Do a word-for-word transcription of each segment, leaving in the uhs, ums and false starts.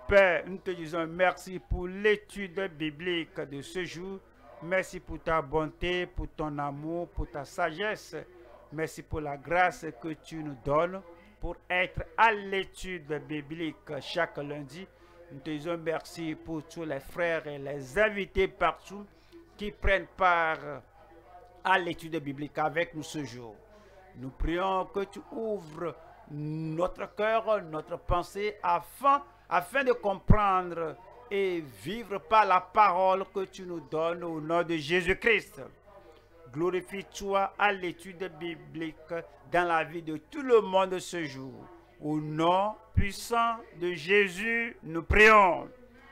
Père, nous te disons merci pour l'étude biblique de ce jour. Merci pour ta bonté, pour ton amour, pour ta sagesse. Merci pour la grâce que tu nous donnes pour être à l'étude biblique chaque lundi. Nous te disons merci pour tous les frères et les invités partout qui prennent part à l'étude biblique avec nous ce jour. Nous prions que tu ouvres notre cœur, notre pensée afin, afin de comprendre et vivre par la parole que tu nous donnes au nom de Jésus-Christ. Glorifie-toi à l'étude biblique dans la vie de tout le monde ce jour. Au nom puissant de Jésus, nous prions.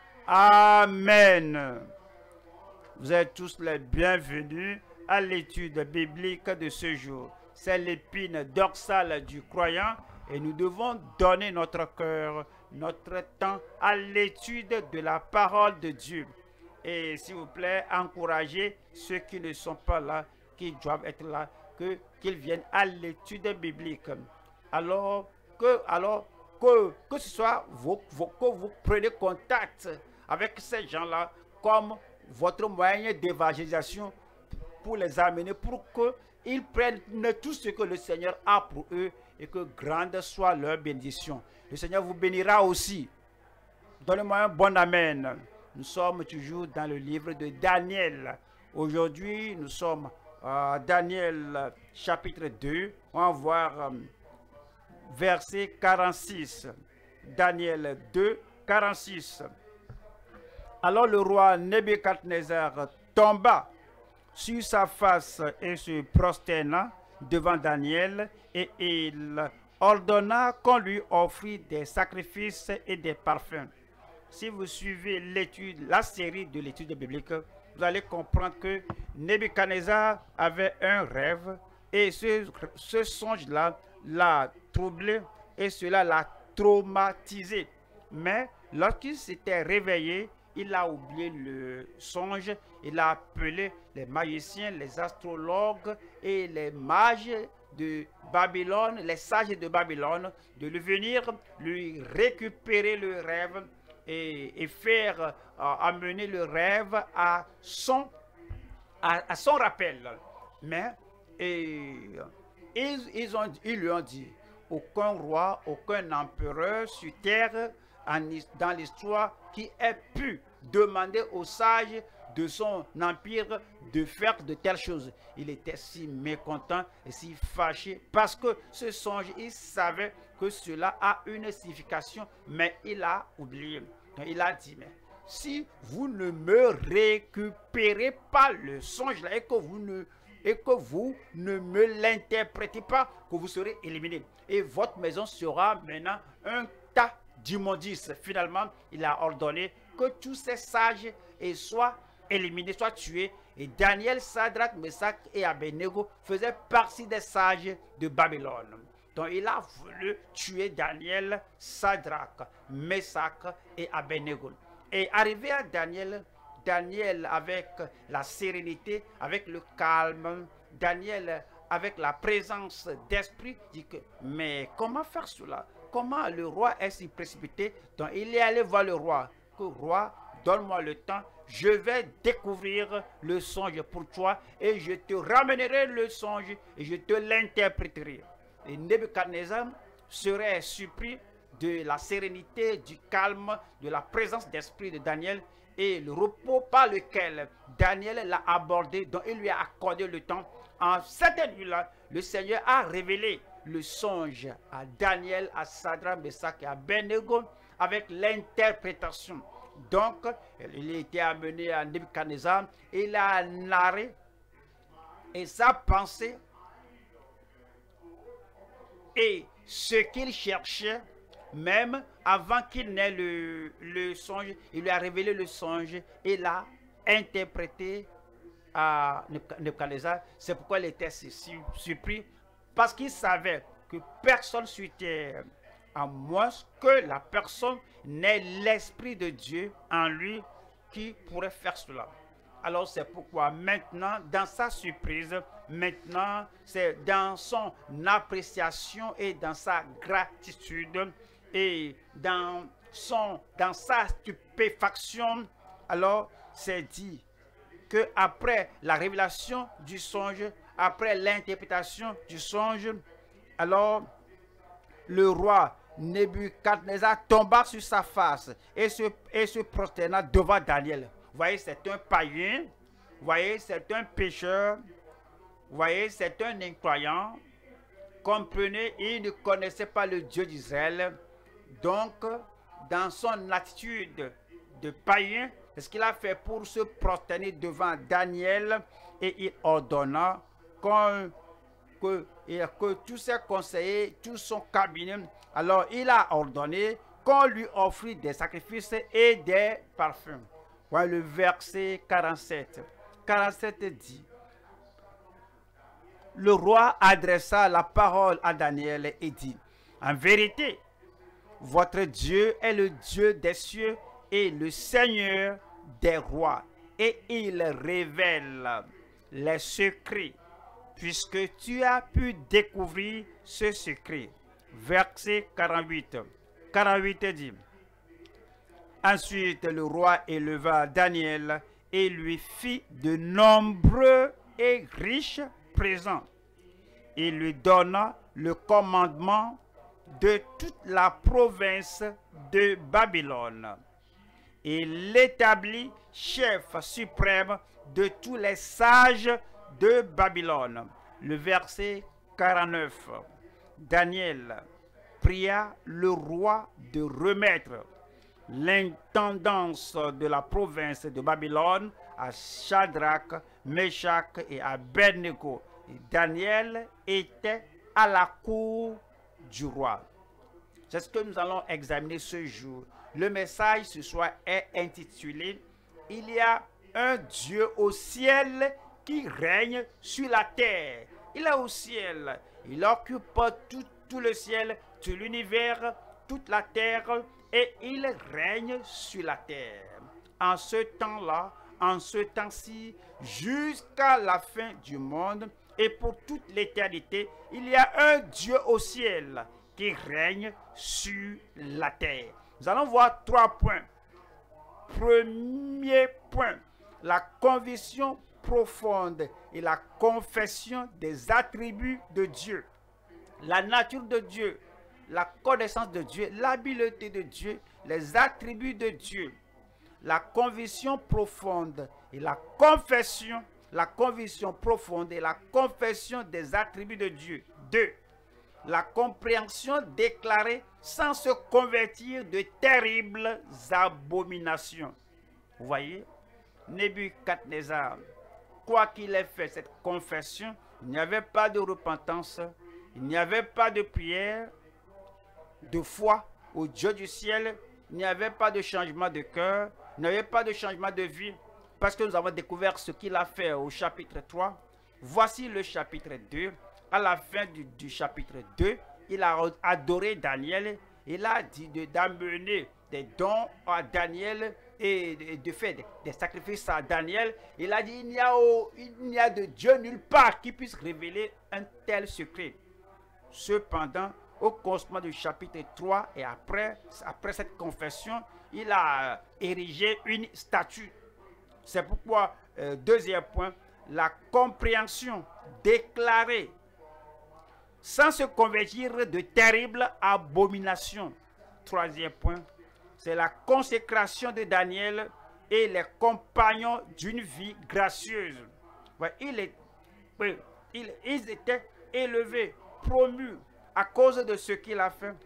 Amen. Vous êtes tous les bienvenus à l'étude biblique de ce jour. C'est l'épine dorsale du croyant et nous devons donner notre cœur, notre temps à l'étude de la parole de Dieu. Et s'il vous plaît, encouragez ceux qui ne sont pas là, qui doivent être là, que, qu'ils viennent à l'étude biblique. Alors que, alors que, que ce soit vous, vous, que vous prenez contact avec ces gens-là comme votre moyen d'évangélisation pour les amener, pour qu'ils prennent tout ce que le Seigneur a pour eux et que grande soit leur bénédiction. Le Seigneur vous bénira aussi. Donnez-moi un bon amen. Nous sommes toujours dans le livre de Daniel. Aujourd'hui, nous sommes à Daniel chapitre deux. On va voir euh, verset quarante-six. Daniel deux, quarante-six. Alors le roi Nebuchadnezzar tomba sur sa face et se prosterna devant Daniel, et il ordonna qu'on lui offrit des sacrifices et des parfums. Si vous suivez l'étude, la série de l'étude biblique, vous allez comprendre que Nebuchadnezzar avait un rêve et ce, ce songe-là l'a troublé et cela l'a traumatisé. Mais lorsqu'il s'était réveillé, il a oublié le songe, il a appelé les magiciens, les astrologues et les mages de Babylone, les sages de Babylone, de lui venir lui récupérer le rêve et, et faire euh, amener le rêve à son, à, à son rappel. Mais et, ils, ils, ont, ils lui ont dit, aucun roi, aucun empereur sur terre en, dans l'histoire qui ait pu demander aux sages de son empire de faire de telles choses. Il était si mécontent et si fâché parce que ce songe, il savait que cela a une signification, mais il a oublié. Donc il a dit, mais si vous ne me récupérez pas le songe là et que vous ne, et que vous ne me l'interprétez pas, que vous serez éliminé. Et votre maison sera maintenant un tas d'immondices. Finalement, il a ordonné que tous ces sages soient éliminés, soient tués. Et Daniel, Sadrach, Meshach et Abednego faisaient partie des sages de Babylone. Donc il a voulu tuer Daniel, Sadrach, Meshach et Abednego. Et arrivé à Daniel, Daniel avec la sérénité, avec le calme, Daniel avec la présence d'esprit, dit que, mais comment faire cela? Comment le roi est si précipité? Donc il est allé voir le roi. Que roi, donne-moi le temps, je vais découvrir le songe pour toi et je te ramènerai le songe et je te l'interpréterai. Et Nebuchadnezzar serait surpris de la sérénité, du calme, de la présence d'esprit de Daniel et le repos par lequel Daniel l'a abordé, dont il lui a accordé le temps. En cette nuit-là, le Seigneur a révélé le songe à Daniel, à Sadrach, Meshach et à Abednego avec l'interprétation. Donc, il a été amené à Nebuchadnezzar, il a narré et sa pensée et ce qu'il cherchait, même avant qu'il n'ait le, le songe, il lui a révélé le songe et l'a interprété à Nebuchadnezzar. C'est pourquoi il était si surpris, parce qu'il savait que personne sur terre, à moins que la personne n'ait l'Esprit de Dieu en lui, qui pourrait faire cela. Alors c'est pourquoi maintenant, dans sa surprise, maintenant, c'est dans son appréciation et dans sa gratitude et dans sont dans sa stupéfaction, alors c'est dit que après la révélation du songe, après l'interprétation du songe, alors le roi Nebuchadnezzar tomba sur sa face et se, et se prosterna devant Daniel. Vous voyez, c'est un païen, vous voyez, c'est un pécheur, vous voyez, c'est un incroyant. Comprenez, il ne connaissait pas le Dieu d'Israël. Donc, dans son attitude de païen, c'est ce qu'il a fait pour se prosterner devant Daniel, et il ordonna qu'on, que, que tous ses conseillers, tout son cabinet, alors il a ordonné qu'on lui offrit des sacrifices et des parfums. Voilà le verset quarante-sept. quarante-sept dit: le roi adressa la parole à Daniel et dit: en vérité, votre Dieu est le Dieu des cieux et le Seigneur des rois, et il révèle les secrets, puisque tu as pu découvrir ce secret. Verset quarante-huit. quarante-huit dit: ensuite le roi éleva Daniel et lui fit de nombreux et riches présents. Il lui donna le commandement de toute la province de Babylone. Il l'établit chef suprême de tous les sages de Babylone. Le verset quarante-neuf. Daniel pria le roi de remettre l'intendance de la province de Babylone à Shadrach, Meshach et Abednego. Et Daniel était à la cour du roi. C'est ce que nous allons examiner ce jour. Le message ce soir est intitulé « Il y a un Dieu au ciel qui règne sur la terre ». Il est au ciel. Il occupe tout, tout le ciel, tout l'univers, toute la terre, et il règne sur la terre. En ce temps-là, en ce temps-ci, jusqu'à la fin du monde et pour toute l'éternité, il y a un Dieu au ciel qui règne sur la terre. Nous allons voir trois points. Premier point, la conviction profonde et la confession des attributs de Dieu. La nature de Dieu, la connaissance de Dieu, l'habileté de Dieu, les attributs de Dieu. La conviction profonde et la confession, la conviction profonde et la confession des attributs de Dieu. Deux, la compréhension déclarée sans se convertir de terribles abominations. Vous voyez, Nebuchadnezzar, quoi qu'il ait fait cette confession, il n'y avait pas de repentance, il n'y avait pas de prière, de foi au Dieu du ciel, il n'y avait pas de changement de cœur, il n'y avait pas de changement de vie, parce que nous avons découvert ce qu'il a fait au chapitre trois. Voici le chapitre deux. À la fin du, du chapitre deux, il a adoré Daniel. Il a dit d'amener des dons à Daniel et de, de faire des, des sacrifices à Daniel. Il a dit il n'y a, il n'y a de Dieu nulle part qui puisse révéler un tel secret. Cependant, au commencement du chapitre trois et après, après cette confession, il a érigé une statue. C'est pourquoi, euh, deuxième point, la compréhension déclarée sans se convertir de terribles abominations. Troisième point, c'est la consécration de Daniel et les compagnons d'une vie gracieuse. Ouais, il est, il, ils étaient élevés, promus à cause de ce qu'il a fait,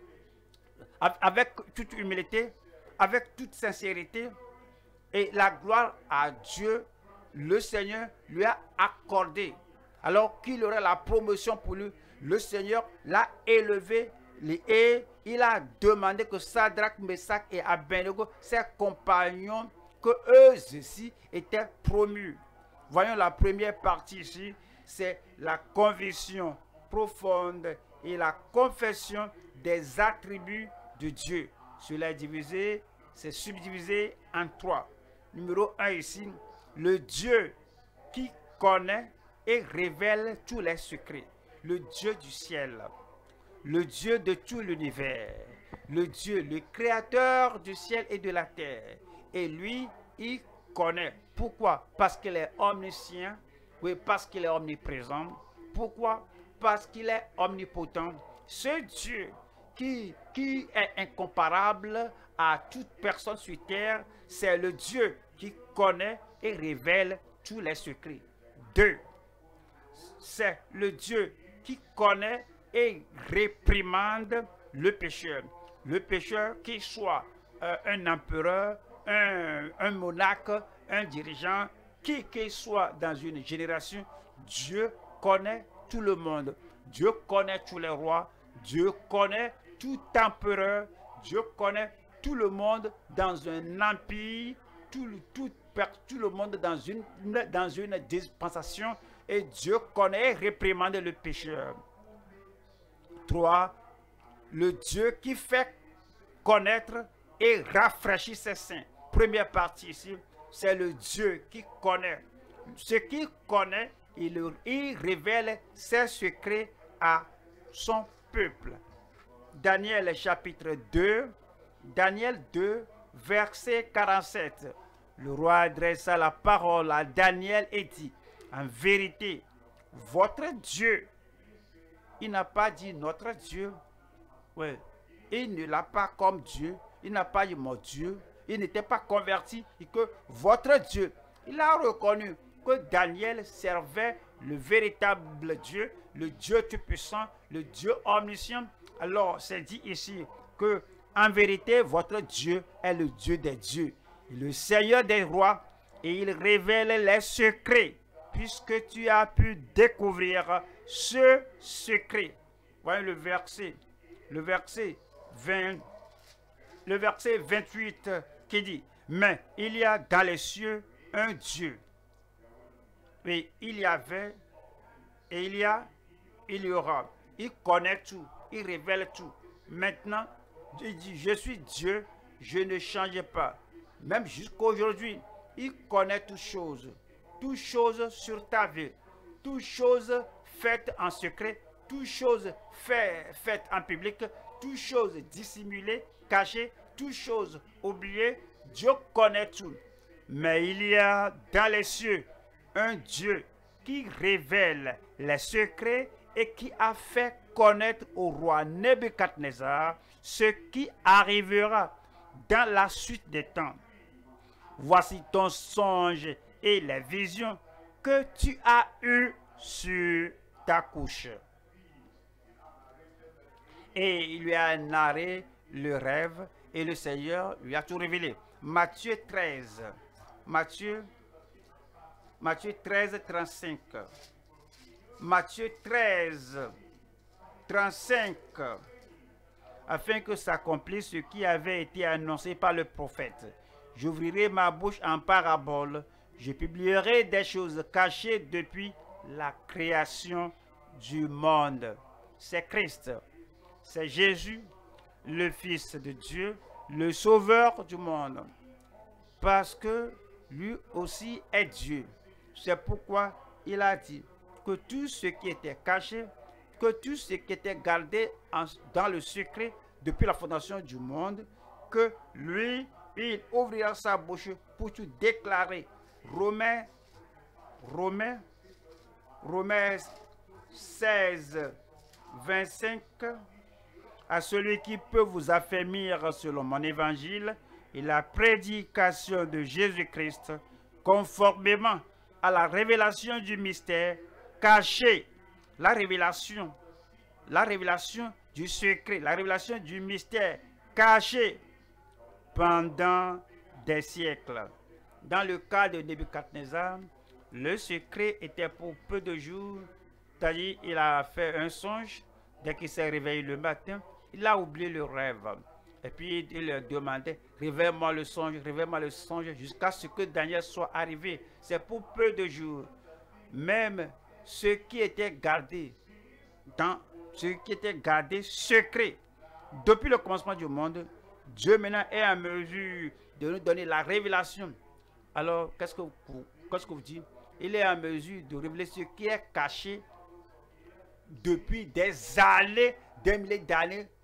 avec toute humilité, avec toute sincérité, et la gloire à Dieu, le Seigneur lui a accordé. Alors qu'il aurait la promotion pour lui, le Seigneur l'a élevé et il a demandé que Shadrach, Meshach et Abednego, ses compagnons, que eux aussi étaient promus. Voyons la première partie ici, c'est la conviction profonde et la confession des attributs de Dieu. Cela est divisé, c'est subdivisé en trois. Numéro un ici, le Dieu qui connaît et révèle tous les secrets. Le Dieu du ciel, le Dieu de tout l'univers, le Dieu, le créateur du ciel et de la terre. Et lui, il connaît. Pourquoi? Parce qu'il est omniscient. Oui, parce qu'il est omniprésent. Pourquoi? Parce qu'il est omnipotent. Ce Dieu qui, qui est incomparable à toute personne sur terre, c'est le Dieu qui connaît et révèle tous les secrets. Deux, c'est le Dieu qui connaît et réprimande le pécheur. Le pécheur, qu'il soit euh, un empereur, un, un monarque, un dirigeant, qui qu'il soit dans une génération, Dieu connaît tout le monde. Dieu connaît tous les rois. Dieu connaît tout empereur. Dieu connaît tout le monde dans un empire, tout, tout, tout le monde dans une, dans une dispensation. Et Dieu connaît et réprimande le pécheur. Trois, le Dieu qui fait connaître et rafraîchir ses saints. Première partie ici, c'est le Dieu qui connaît. Ce qu'il connaît, il, il révèle ses secrets à son peuple. Daniel chapitre deux, Daniel deux, verset quarante-sept. Le roi adressa la parole à Daniel et dit, en vérité, votre Dieu, il n'a pas dit notre Dieu. Oui, il ne l'a pas comme Dieu. Il n'a pas dit mon Dieu. Il n'était pas converti et que votre Dieu. Il a reconnu que Daniel servait le véritable Dieu, le Dieu tout-puissant, le Dieu omniscient. Alors, c'est dit ici que, en vérité, votre Dieu est le Dieu des dieux, le Seigneur des rois, et il révèle les secrets, puisque tu as pu découvrir ce secret. Voyez le verset, le verset vingt, le verset vingt-huit qui dit, mais il y a dans les cieux un Dieu. Et il y avait, et il y a, il y aura. Il connaît tout, il révèle tout. Maintenant, il dit, je suis Dieu, je ne change pas. Même jusqu'à aujourd'hui, il connaît toutes choses. Toutes choses sur ta vie. Toutes choses faites en secret. Toutes choses fait, faites en public. Toutes choses dissimulées, cachées. Toutes choses oubliées. Dieu connaît tout. Mais il y a dans les cieux un Dieu qui révèle les secrets et qui a fait connaître au roi Nebuchadnezzar ce qui arrivera dans la suite des temps. Voici ton songe et les visions que tu as eues sur ta couche. Et il lui a narré le rêve et le Seigneur lui a tout révélé. Matthieu treize. Matthieu, Matthieu treize, trente-cinq. Matthieu treize, trente-cinq. Afin que s'accomplisse ce qui avait été annoncé par le prophète. J'ouvrirai ma bouche en parabole. Je publierai des choses cachées depuis la création du monde. C'est Christ. C'est Jésus, le Fils de Dieu, le Sauveur du monde. Parce que lui aussi est Dieu. C'est pourquoi il a dit que tout ce qui était caché, que tout ce qui était gardé en, dans le secret depuis la fondation du monde, que lui, il ouvrira sa bouche pour tout déclarer. Romains, Romains, Romains seize, vingt-cinq. À celui qui peut vous affermir selon mon évangile et la prédication de Jésus-Christ, conformément à la révélation du mystère caché, la révélation, la révélation du secret, la révélation du mystère caché pendant des siècles. Dans le cas de Nebuchadnezzar, le secret était pour peu de jours, c'est-à-dire il a fait un songe, dès qu'il s'est réveillé le matin, il a oublié le rêve. Et puis il leur demandait, réveille-moi le songe, réveille-moi le songe, jusqu'à ce que Daniel soit arrivé. C'est pour peu de jours. Même ce qui était gardé, dans ce qui était gardé secret, depuis le commencement du monde, Dieu maintenant est en mesure de nous donner la révélation. Alors, qu'est-ce que vous, qu'est-ce que vous dites? Il est en mesure de révéler ce qui est caché depuis des années, des milliers d'années,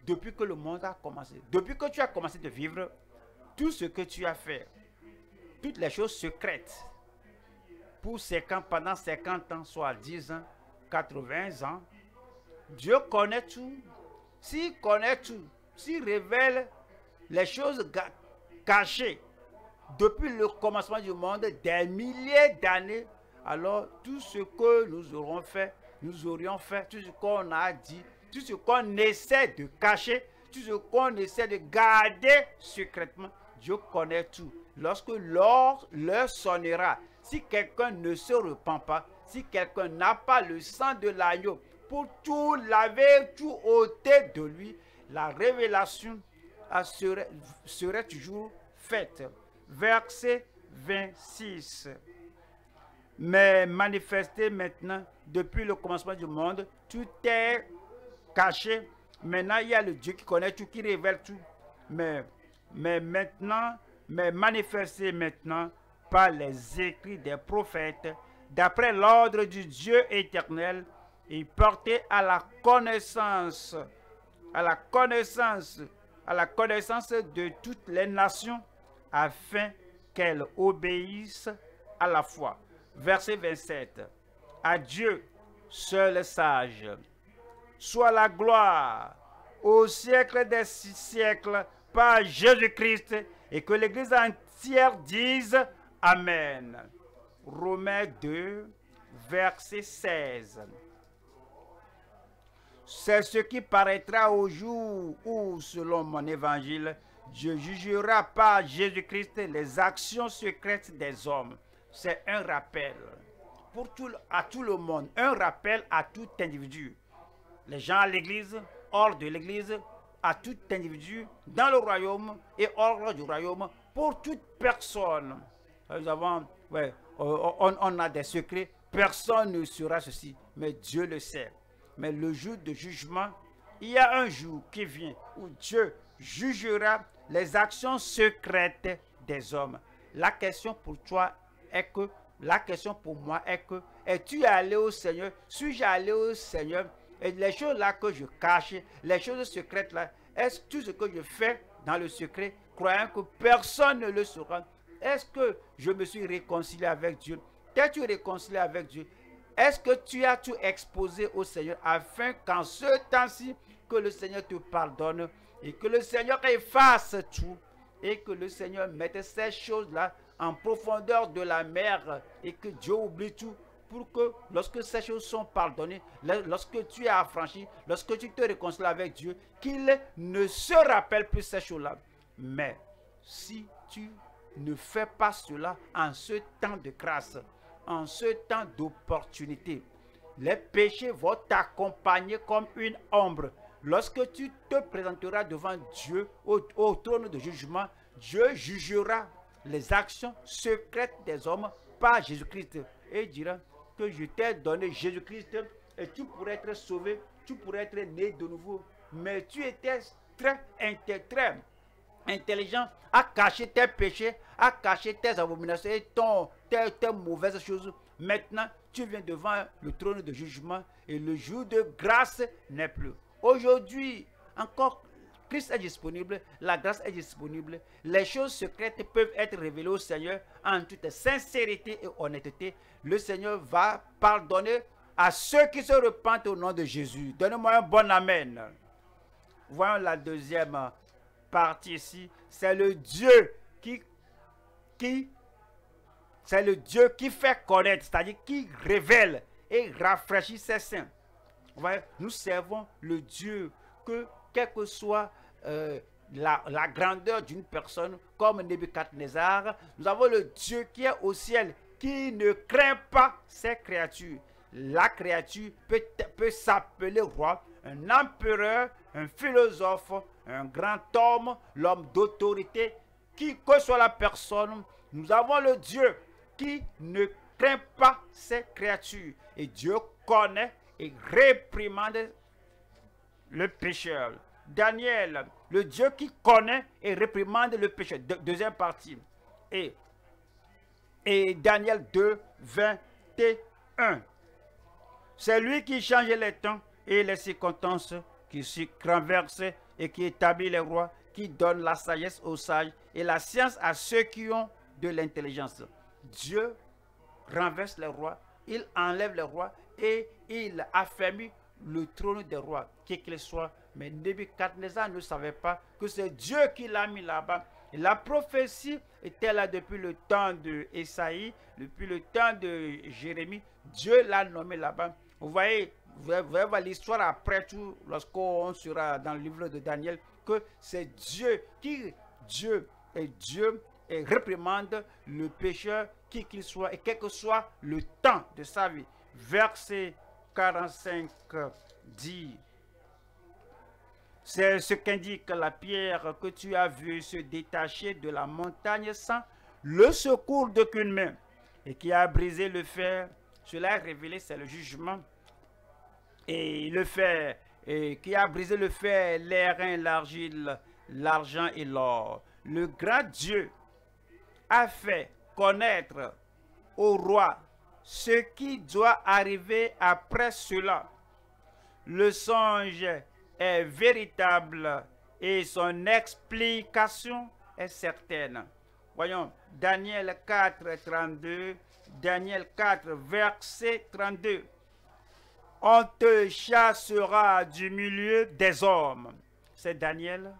depuis que le monde a commencé. Depuis que tu as commencé de vivre, tout ce que tu as fait, toutes les choses secrètes, pour cinquante, pendant cinquante ans, soit dix ans, quatre-vingts ans, Dieu connaît tout. S'il connaît tout, s'il révèle les choses cachées depuis le commencement du monde, des milliers d'années, alors tout ce que nous aurons fait, nous aurions fait, tout ce qu'on a dit, tout ce qu'on essaie de cacher, tout ce qu'on essaie de garder secrètement, Dieu connaît tout. Lorsque l'heure leur sonnera, si quelqu'un ne se repent pas, si quelqu'un n'a pas le sang de l'agneau pour tout laver, tout ôter de lui, la révélation serait, serait toujours faite. Verset vingt-six. Mais manifesté maintenant, depuis le commencement du monde, tout est caché. Maintenant, il y a le Dieu qui connaît tout, qui révèle tout. Mais, mais maintenant, mais manifesté maintenant par les écrits des prophètes, d'après l'ordre du Dieu éternel, et porté à la connaissance, à la connaissance, à la connaissance de toutes les nations, afin qu'elles obéissent à la foi. Verset vingt-sept. À Dieu, seul sage, soit la gloire au siècle des siècles par Jésus-Christ, et que l'Église entière dise Amen. Romains deux, verset seize. C'est ce qui paraîtra au jour où, selon mon évangile, Dieu jugera par Jésus-Christ les actions secrètes des hommes. C'est un rappel pour tout, à tout le monde, un rappel à tout individu. Les gens à l'église, hors de l'église, à tout individu, dans le royaume et hors du royaume, pour toute personne. Nous avons, ouais, on, on a des secrets, personne ne saura ceci, mais Dieu le sait. Mais le jour de jugement, il y a un jour qui vient où Dieu jugera les actions secrètes des hommes. La question pour toi est que, la question pour moi est que, es-tu allé au Seigneur? Suis-je allé au Seigneur? Et les choses là que je cache, les choses secrètes là, est-ce tout ce que je fais dans le secret, croyant que personne ne le saura? Est-ce que je me suis réconcilié avec Dieu? T'es-tu réconcilié avec Dieu? Est-ce que tu as tout exposé au Seigneur afin qu'en ce temps-ci, que le Seigneur te pardonne et que le Seigneur efface tout et que le Seigneur mette ces choses-là en profondeur de la mer et que Dieu oublie tout pour que lorsque ces choses sont pardonnées, lorsque tu es affranchi, lorsque tu te réconcilies avec Dieu, qu'il ne se rappelle plus ces choses-là. Mais si tu ne fais pas cela en ce temps de grâce, en ce temps d'opportunité, les péchés vont t'accompagner comme une ombre. Lorsque tu te présenteras devant Dieu au, au trône de jugement, Dieu jugera les actions secrètes des hommes par Jésus-Christ et dira que je t'ai donné Jésus-Christ et tu pourrais être sauvé, tu pourrais être né de nouveau. Mais tu étais très, très intelligent à cacher tes péchés, à cacher tes abominations et ton, tes, tes mauvaises choses. Maintenant, tu viens devant le trône de jugement et le jour de grâce n'est plus. Aujourd'hui, encore, Christ est disponible, la grâce est disponible. Les choses secrètes peuvent être révélées au Seigneur en toute sincérité et honnêteté. Le Seigneur va pardonner à ceux qui se repentent au nom de Jésus. Donnez-moi un bon amen. Voyons la deuxième partie ici. C'est le Dieu qui, qui c'est le Dieu qui fait connaître, c'est-à-dire qui révèle et rafraîchit ses saints. Voyez, nous servons le Dieu que, quelle que soit euh, la, la grandeur d'une personne, comme Nebuchadnezzar, nous avons le Dieu qui est au ciel, qui ne craint pas ses créatures. La créature peut, peut s'appeler roi, un empereur, un philosophe, un grand homme, l'homme d'autorité, qui que soit la personne. Nous avons le Dieu qui ne craint pas ses créatures. Et Dieu connaît et réprimande le pécheur. Daniel, le Dieu qui connaît et réprimande le pécheur. De, deuxième partie. Et, et Daniel deux, vingt et un. C'est lui qui change les temps et les circonstances, qui se renverse et qui établit les rois, qui donne la sagesse aux sages et la science à ceux qui ont de l'intelligence. Dieu renverse les rois, il enlève les rois et il affermit le trône des rois, qui qu'il soit. Mais Nebuchadnezzar ne savait pas que c'est Dieu qui l'a mis là-bas. Et la prophétie était là depuis le temps de Esaïe, depuis le temps de Jérémie. Dieu l'a nommé là-bas. Vous voyez, vous allez voir l'histoire après tout, lorsqu'on sera dans le livre de Daniel, que c'est Dieu qui, Dieu est Dieu, et réprimande le pécheur, qui qu'il soit, et quel que soit le temps de sa vie. Verset quarante-cinq dit, c'est ce qu'indique la pierre que tu as vue se détacher de la montagne sans le secours d'aucune main, et qui a brisé le fer. Cela est révélé, c'est le jugement. Et le fer, et qui a brisé le fer, l'airain, l'argile, l'argent et l'or. Le grand Dieu a fait connaître au roi ce qui doit arriver après cela. Le songe est véritable et son explication est certaine. Voyons, Daniel quatre, trente-deux, Daniel quatre, verset trente-deux. On te chassera du milieu des hommes. C'est Daniel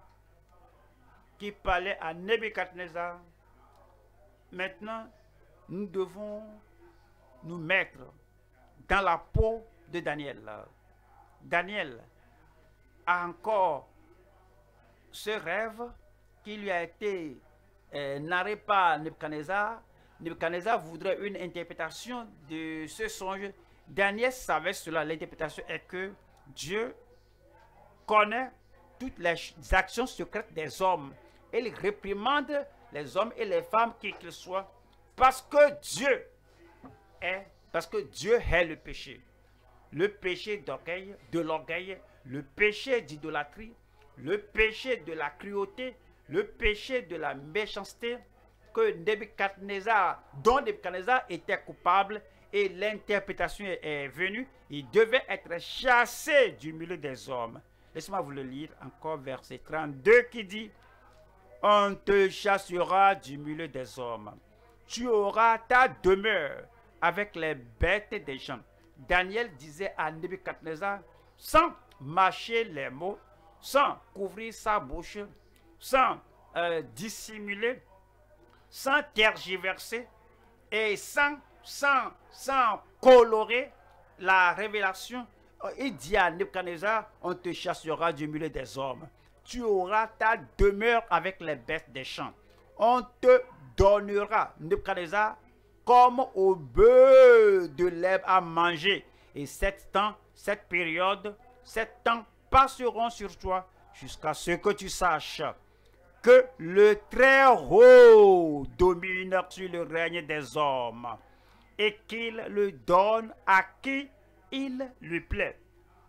qui parlait à Nebuchadnezzar. Maintenant, nous devons nous mettre dans la peau de Daniel. Daniel a encore ce rêve qui lui a été euh, narré par Nebuchadnezzar. Nebuchadnezzar voudrait une interprétation de ce songe. Daniel savait cela. L'interprétation est que Dieu connaît toutes les actions secrètes des hommes. Et il réprimande les hommes et les femmes, qui qu'ils soient, parce que Dieu est, parce que Dieu est le péché. Le péché d'orgueil, de l'orgueil, le péché d'idolâtrie, le péché de la cruauté, le péché de la méchanceté, que Nebuchadnezzar, dont Nebuchadnezzar était coupable, et l'interprétation est, est venue, il devait être chassé du milieu des hommes. Laissez-moi vous le lire encore, verset trente-deux, qui dit, on te chassera du milieu des hommes. Tu auras ta demeure avec les bêtes des gens. Daniel disait à Nebuchadnezzar, sans mâcher les mots, sans couvrir sa bouche, sans euh, dissimuler, sans tergiverser et sans, sans, sans colorer la révélation. Il dit à Nebuchadnezzar, on te chassera du milieu des hommes. Tu auras ta demeure avec les bêtes des champs. On te donnera, Nebuchadnezzar, comme au bœuf de l'herbe à manger. Et sept temps, cette période, sept temps passeront sur toi jusqu'à ce que tu saches que le Très-Haut domine sur le règne des hommes et qu'il le donne à qui il lui plaît.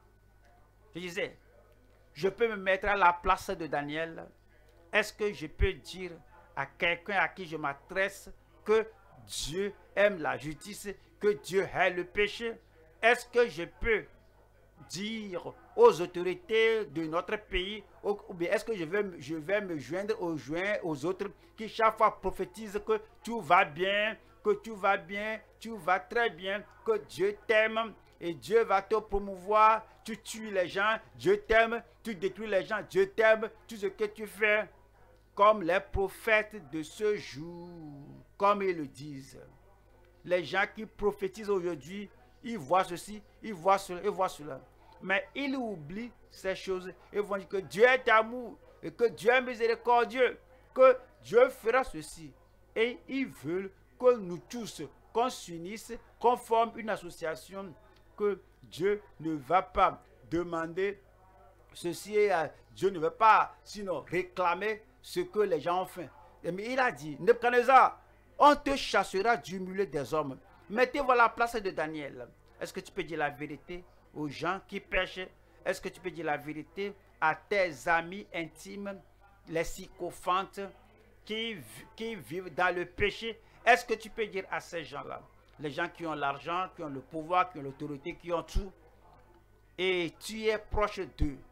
Je disais, je peux me mettre à la place de Daniel. Est-ce que je peux dire à quelqu'un à qui je m'adresse que Dieu aime la justice, que Dieu hait le péché? Est-ce que je peux dire aux autorités de notre pays, ou bien est-ce que je vais, je vais me joindre aux, joints, aux autres qui chaque fois prophétisent que tout va bien, que tout va bien, tout va très bien, que Dieu t'aime et Dieu va te promouvoir, tu tues les gens, Dieu t'aime, tu détruis les gens, Dieu t'aime, tout ce que tu fais, comme les prophètes de ce jour, comme ils le disent. Les gens qui prophétisent aujourd'hui, ils voient ceci, ils voient cela, ils voient cela. Mais ils oublient ces choses et vont dire que Dieu est amour et que Dieu est miséricordieux, que Dieu fera ceci. Et ils veulent que nous tous, qu'on s'unisse, qu'on forme une association, que Dieu ne va pas demander ceci et Dieu ne veut pas sinon réclamer ce que les gens ont fait. Mais il a dit, Nebuchadnezzar, on te chassera du milieu des hommes. Mettez-vous à la place de Daniel. Est-ce que tu peux dire la vérité aux gens qui pêchent? Est-ce que tu peux dire la vérité à tes amis intimes, les sycophantes qui, qui vivent dans le péché? Est-ce que tu peux dire à ces gens-là, les gens qui ont l'argent, qui ont le pouvoir, qui ont l'autorité, qui ont tout, et tu es proche d'eux,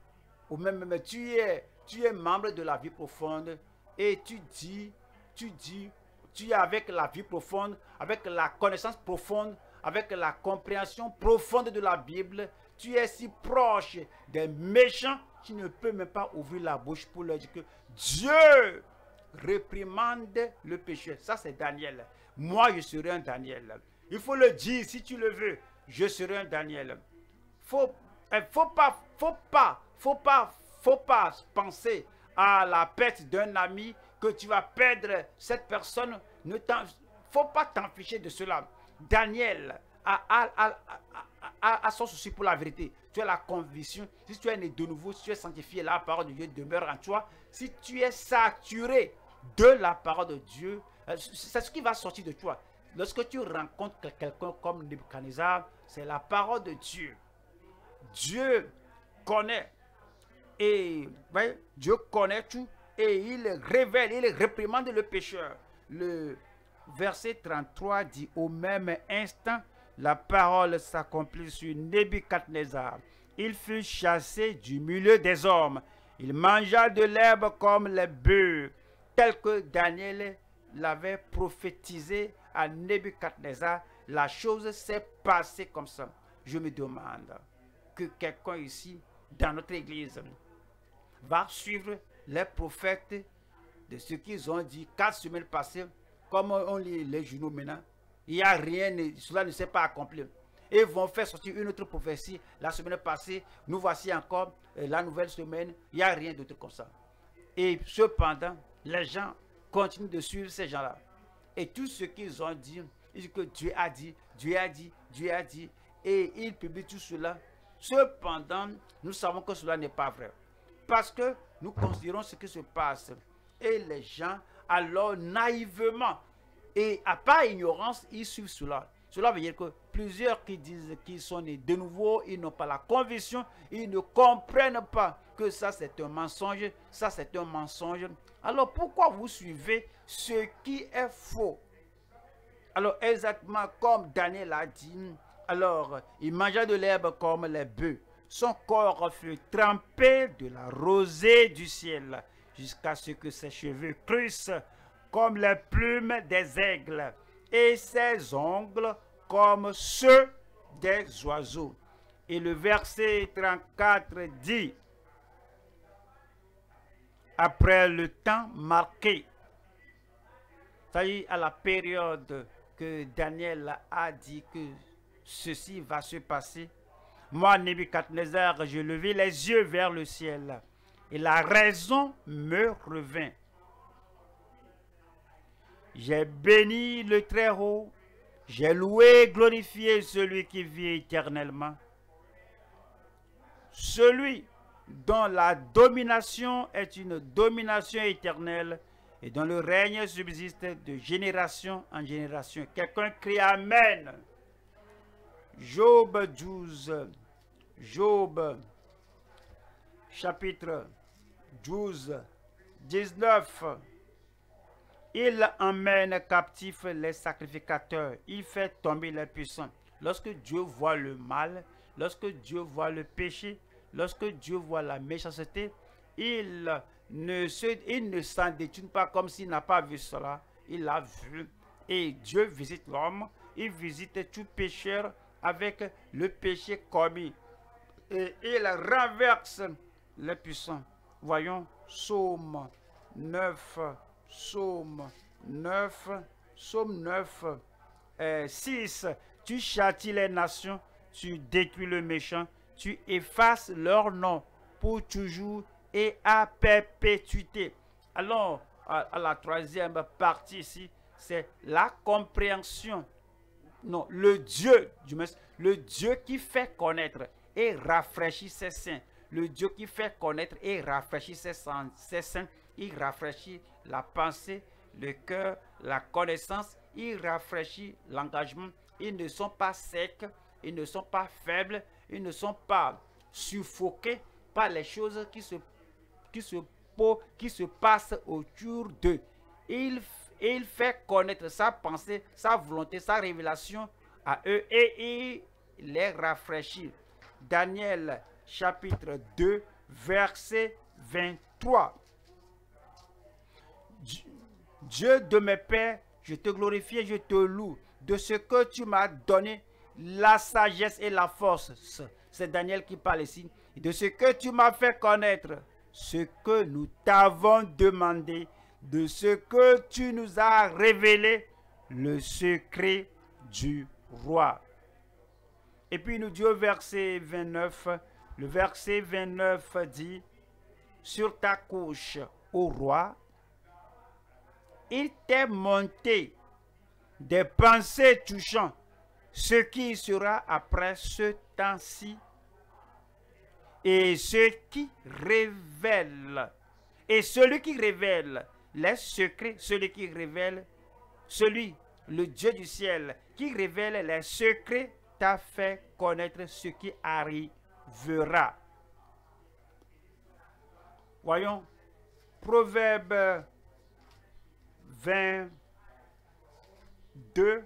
ou même, même tu es, tu es membre de la vie profonde et tu dis, tu dis, tu es avec la vie profonde, avec la connaissance profonde, avec la compréhension profonde de la Bible, tu es si proche des méchants, tu ne peux même pas ouvrir la bouche pour leur dire que Dieu réprimande le péché. Ça, c'est Daniel. Moi, je serai un Daniel. Il faut le dire si tu le veux. Je serai un Daniel. Faut, faut pas, faut pas, faut pas, faut pas penser à la perte d'un ami, que tu vas perdre cette personne. Ne faut pas t'en ficher de cela. Daniel a, a, a, a, a son souci pour la vérité. Tu as la conviction. Si tu es né de nouveau, si tu es sanctifié, la parole de Dieu demeure en toi. Si tu es saturé de la parole de Dieu, c'est ce qui va sortir de toi. Lorsque tu rencontres quelqu'un comme Nebuchadnezzar, c'est la parole de Dieu. Dieu connaît et ouais, Dieu connaît tout et il révèle, il réprimande le pécheur. Le verset trente-trois dit: au même instant, la parole s'accomplit sur Nebuchadnezzar. Il fut chassé du milieu des hommes. Il mangea de l'herbe comme les bœufs, tel que Daniel l'avait prophétisé à Nebuchadnezzar. La chose s'est passée comme ça. Je me demande que quelqu'un ici, dans notre église, va suivre les prophètes de ce qu'ils ont dit quatre semaines passées, comme on lit les journaux maintenant. Il n'y a rien, cela ne s'est pas accompli. Et vont faire sortir une autre prophétie. La semaine passée, nous voici encore, la nouvelle semaine, il n'y a rien d'autre comme ça. Et cependant, les gens continuent de suivre ces gens-là. Et tout ce qu'ils ont dit, ils disent que Dieu a dit, Dieu a dit, Dieu a dit, et ils publient tout cela. Cependant, nous savons que cela n'est pas vrai. Parce que nous considérons ce qui se passe. Et les gens, alors naïvement, et à part ignorance, ils suivent cela. Cela veut dire que plusieurs qui disent qu'ils sont nés de nouveau, ils n'ont pas la conviction, ils ne comprennent pas que ça c'est un mensonge, ça c'est un mensonge. Alors pourquoi vous suivez ce qui est faux? Alors exactement comme Daniel a dit, alors il mangea de l'herbe comme les bœufs. Son corps fut trempé de la rosée du ciel, jusqu'à ce que ses cheveux crussent comme les plumes des aigles, et ses ongles comme ceux des oiseaux. Et le verset trente-quatre dit: après le temps marqué, c'est-à-dire à la période que Daniel a dit que ceci va se passer, moi, Nebuchadnezzar, je levai les yeux vers le ciel, et la raison me revint. J'ai béni le Très-Haut, j'ai loué et glorifié celui qui vit éternellement, celui dont la domination est une domination éternelle et dont le règne subsiste de génération en génération. Quelqu'un crie Amen. Job douze, Job chapitre douze, dix-neuf. Il emmène captifs les sacrificateurs, il fait tomber les puissants. Lorsque Dieu voit le mal, lorsque Dieu voit le péché, lorsque Dieu voit la méchanceté, il ne se, il ne s'en détourne pas comme s'il n'a pas vu cela. Il l'a vu. Et Dieu visite l'homme, il visite tout pécheur avec le péché commis. Et il renverse les puissants. Voyons, Psaume neuf, Psaume neuf, Psaume neuf, euh, six. Tu châties les nations, tu détruis le méchant, tu effaces leur nom pour toujours et à perpétuité. Alors, à, à la troisième partie ici, c'est la compréhension. Non, le Dieu, du moins, le Dieu qui fait connaître et rafraîchit ses saints. Le Dieu qui fait connaître et rafraîchit ses saints, ses saints, il rafraîchit la pensée, le cœur, la connaissance, il rafraîchit l'engagement. Ils ne sont pas secs, ils ne sont pas faibles, ils ne sont pas suffoqués par les choses qui se, qui se, qui se passent autour d'eux. Il, il fait connaître sa pensée, sa volonté, sa révélation à eux et il les rafraîchit. Daniel chapitre deux, verset vingt-trois. Dieu de mes pères, je te glorifie et je te loue de ce que tu m'as donné la sagesse et la force. C'est Daniel qui parle ici. Et de ce que tu m'as fait connaître, ce que nous t'avons demandé, de ce que tu nous as révélé, le secret du roi. Et puis il nous dit au verset vingt-neuf, le verset vingt-neuf dit, sur ta couche, ô roi, il t'est monté des pensées touchant ce qui sera après ce temps-ci et ce qui révèle, et celui qui révèle les secrets, celui qui révèle, celui, le Dieu du ciel, qui révèle les secrets, t'a fait connaître ce qui arrivera. Voyons, Proverbe vingt-deux,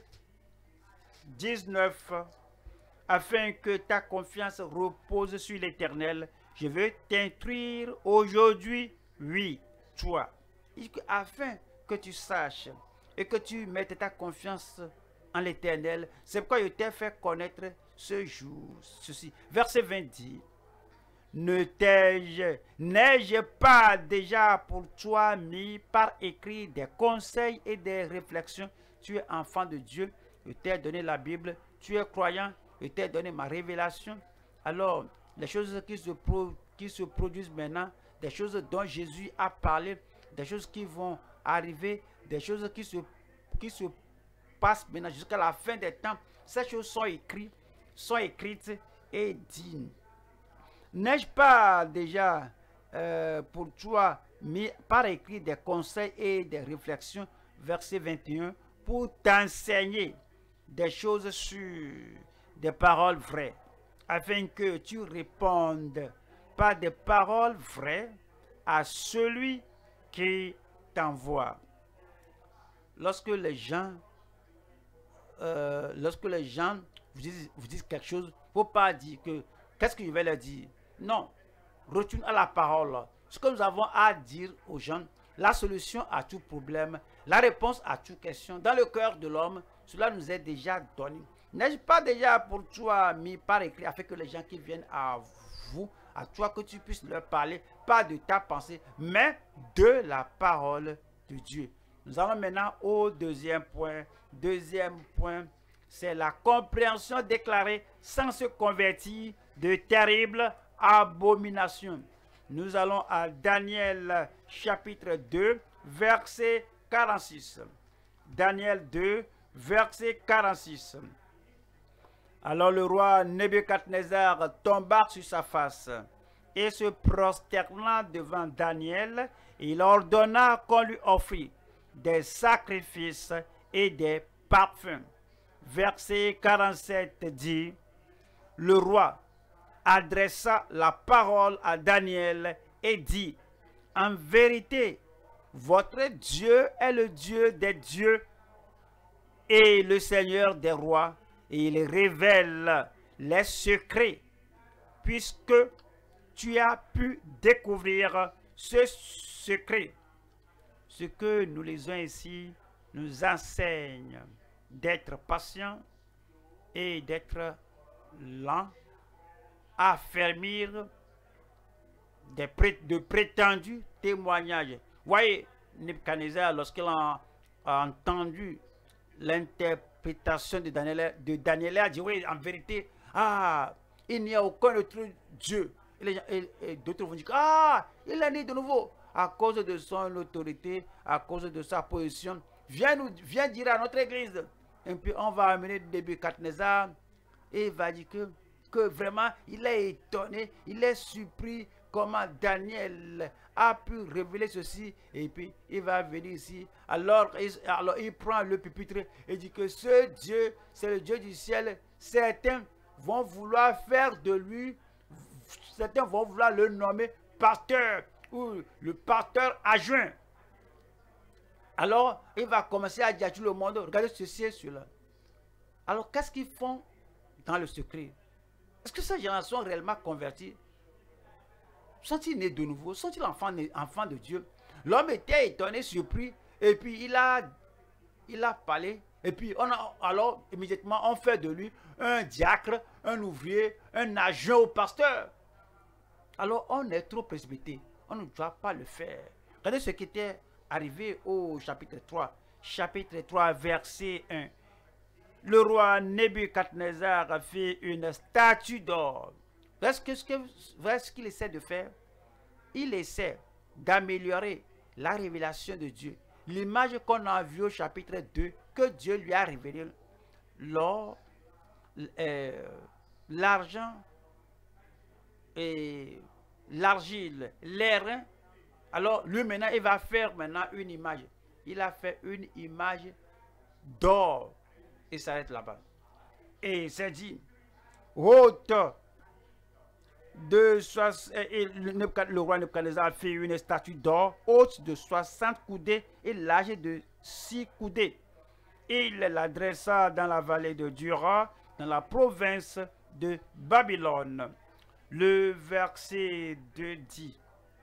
dix-neuf, afin que ta confiance repose sur l'Éternel, je veux t'instruire aujourd'hui, oui, toi. Afin que tu saches et que tu mettes ta confiance en l'Éternel, c'est pourquoi je t'ai fait connaître ce jour, ceci. Verset vingt dit, ne t'ai-je, n'ai-je pas déjà pour toi mis par écrit des conseils et des réflexions? Tu es enfant de Dieu, je t'ai donné la Bible, tu es croyant, je t'ai donné ma révélation. Alors, les choses qui se, pro, qui se produisent maintenant, des choses dont Jésus a parlé, des choses qui vont arriver, des choses qui se, qui se passent maintenant jusqu'à la fin des temps, ces choses sont écrites, sont écrites et dites. N'ai-je pas déjà euh, pour toi mis par écrit des conseils et des réflexions, verset vingt et un, pour t'enseigner des choses sur des paroles vraies, afin que tu répondes par des paroles vraies à celui qui t'envoie. Lorsque les gens, euh, lorsque les gens vous disent, vous disent quelque chose, il ne faut pas dire que qu'est-ce que je vais leur dire. Non, retourne à la parole. Ce que nous avons à dire aux gens, la solution à tout problème, la réponse à toute question, dans le cœur de l'homme, cela nous est déjà donné. N'ai-je pas déjà pour toi mis par écrit, afin que les gens qui viennent à vous, à toi, que tu puisses leur parler, pas de ta pensée, mais de la parole de Dieu. Nous allons maintenant au deuxième point. Deuxième point, c'est la compréhension déclarée sans se convertir de terribles abominations. Nous allons à Daniel chapitre deux, verset quarante-six. Daniel deux, verset quarante-six. Alors le roi Nebuchadnezzar tomba sur sa face et se prosterna devant Daniel, et il ordonna qu'on lui offrit des sacrifices et des parfums. Verset quarante-sept dit, le roi adressa la parole à Daniel et dit, en vérité, votre Dieu est le Dieu des dieux et le Seigneur des rois, et il révèle les secrets, puisque tu as pu découvrir ce secret. Ce que nous lisons ici nous enseigne d'être patient et d'être lent à affermir des pré de prétendus témoignages. Voyez, Nebuchadnezzar, lorsqu'il a, a entendu l'interprétation de Daniel, de Daniel, a dit, oui, en vérité, ah, il n'y a aucun autre Dieu. Et, et, et d'autres vont dire, ah, il est né de nouveau. À cause de son autorité, à cause de sa position, viens, nous, viens dire à notre église. Et puis on va amener Nebuchadnezzar et il va dire que, que vraiment il est étonné, il est surpris comment Daniel a pu révéler ceci. Et puis il va venir ici. Alors il, alors, il prend le pupitre et dit que ce Dieu, c'est le Dieu du ciel. Certains vont vouloir faire de lui, certains vont vouloir le nommer pasteur ou le pasteur adjoint. Alors, il va commencer à dire à tout le monde, regardez ceci et cela. Alors, qu'est-ce qu'ils font dans le secret? Est-ce que ces gens sont réellement convertis? sont-ils nés de nouveau? Sont-ils enfants, enfants de Dieu? L'homme était étonné, surpris, et puis il a, il a parlé, et puis on a, alors immédiatement on fait de lui un diacre, un ouvrier, un agent au pasteur. Alors on est trop précipité, on ne doit pas le faire. Regardez ce qui était arrivé au chapitre trois. Chapitre trois, verset un. Le roi Nebuchadnezzar fit une statue d'or. Voyez ce qu'il essaie de faire? Il essaie d'améliorer la révélation de Dieu. L'image qu'on a vue au chapitre deux, que Dieu lui a révélée. L'or, euh, l'argent et l'argile, l'airain. Alors lui maintenant, il va faire maintenant une image. Il a fait une image d'or. Il s'arrête là-bas. Et il s'est dit, haute de soixante, et le, le roi Nebuchadnezzar fit une statue d'or, haute de soixante coudées et large de six coudées. Il la dressa dans la vallée de Dura, dans la province de Babylone. Le verset deux dit,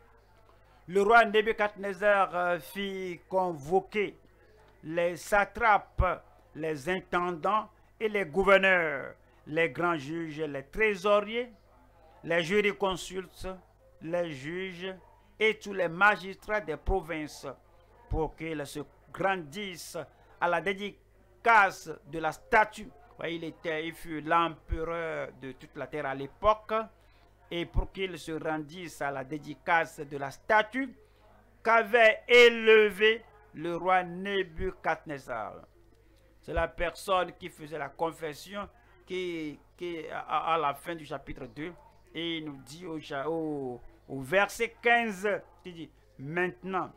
le roi Nebuchadnezzar fit convoquer les satrapes, les intendants et les gouverneurs, les grands juges, les trésoriers, les jurisconsultes, les juges et tous les magistrats des provinces pour qu'ils se grandissent à la dédicace de la statue. Il était, il fut l'empereur de toute la terre à l'époque, et pour qu'ils se rendissent à la dédicace de la statue qu'avait élevée le roi Nebuchadnezzar. C'est la personne qui faisait la confession qui, qui à, à la fin du chapitre deux, et il nous dit au, au, au verset quinze, il dit, maintenant,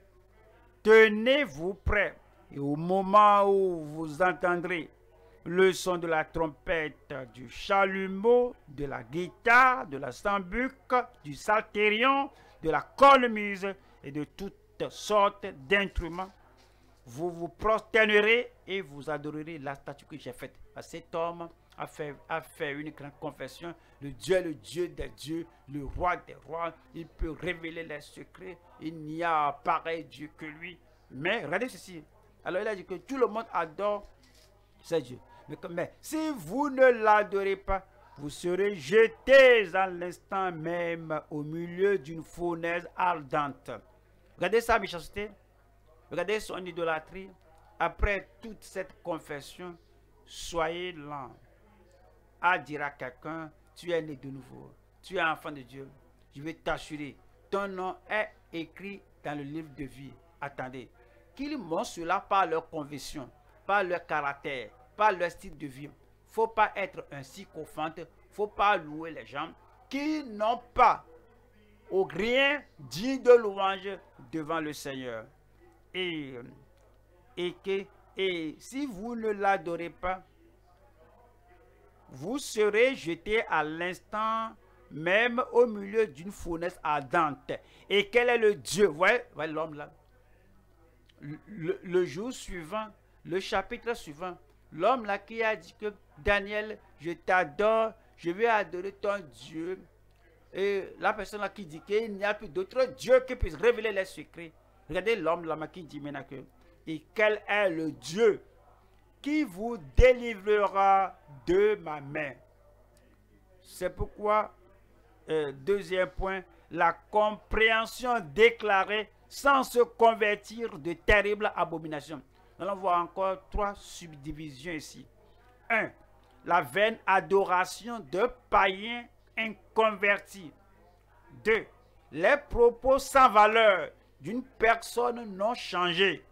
tenez-vous prêts, et au moment où vous entendrez le son de la trompette, du chalumeau, de la guitare, de la sambuc, du psalterion, de la cornemuse et de toutes sortes d'instruments, vous vous prosternerez et vous adorerez la statue que j'ai faite. Cet homme a fait, a fait une grande confession. Le Dieu est le Dieu des dieux, le roi des rois. Il peut révéler les secrets. Il n'y a pareil Dieu que lui. Mais regardez ceci. Alors il a dit que tout le monde adore ce Dieu. Mais, mais si vous ne l'adorez pas, vous serez jetés à l'instant même au milieu d'une fournaise ardente. Regardez sa méchanceté. Regardez son idolâtrie. Après toute cette confession, soyez lents à dire à quelqu'un, tu es né de nouveau, tu es enfant de Dieu. Je vais t'assurer, ton nom est écrit dans le livre de vie. Attendez, qu'ils montrent cela par leur conviction, par leur caractère, par leur style de vie. Il ne faut pas être un sycophante, il ne faut pas louer les gens qui n'ont pas au rien dit de louange devant le Seigneur. Et, et, que, et si vous ne l'adorez pas, vous serez jeté à l'instant même au milieu d'une fournaise ardente. Et quel est le Dieu? Vous voyez, voyez l'homme là. Le, le, le jour suivant, le chapitre suivant, l'homme là qui a dit que Daniel, je t'adore, je vais adorer ton Dieu. Et la personne là qui dit qu'il n'y a plus d'autre Dieu qui puisse révéler les secrets. Regardez l'homme là qui dit maintenant que, et quel est le Dieu qui vous délivrera de ma main? C'est pourquoi, euh, deuxième point, la compréhension déclarée sans se convertir de terribles abominations. Nous allons voir encore trois subdivisions ici. un. La vaine adoration de païens inconvertis. deux. Les propos sans valeur d'une personne non changée.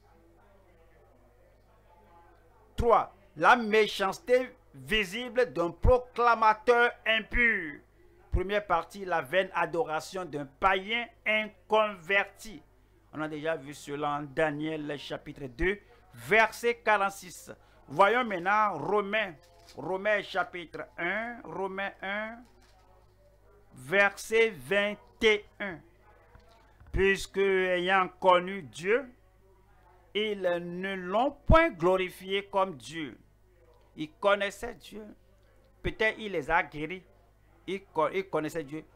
trois. La méchanceté visible d'un proclamateur impur. Première partie, la vaine adoration d'un païen inconverti. On a déjà vu cela en Daniel chapitre deux, verset quarante-six. Voyons maintenant Romains, Romains chapitre un, Romains un, verset vingt et un. Puisque ayant connu Dieu, ils ne l'ont point glorifié comme Dieu. Ils connaissaient Dieu. Peut-être il les a guéris. Ils connaissaient Dieu.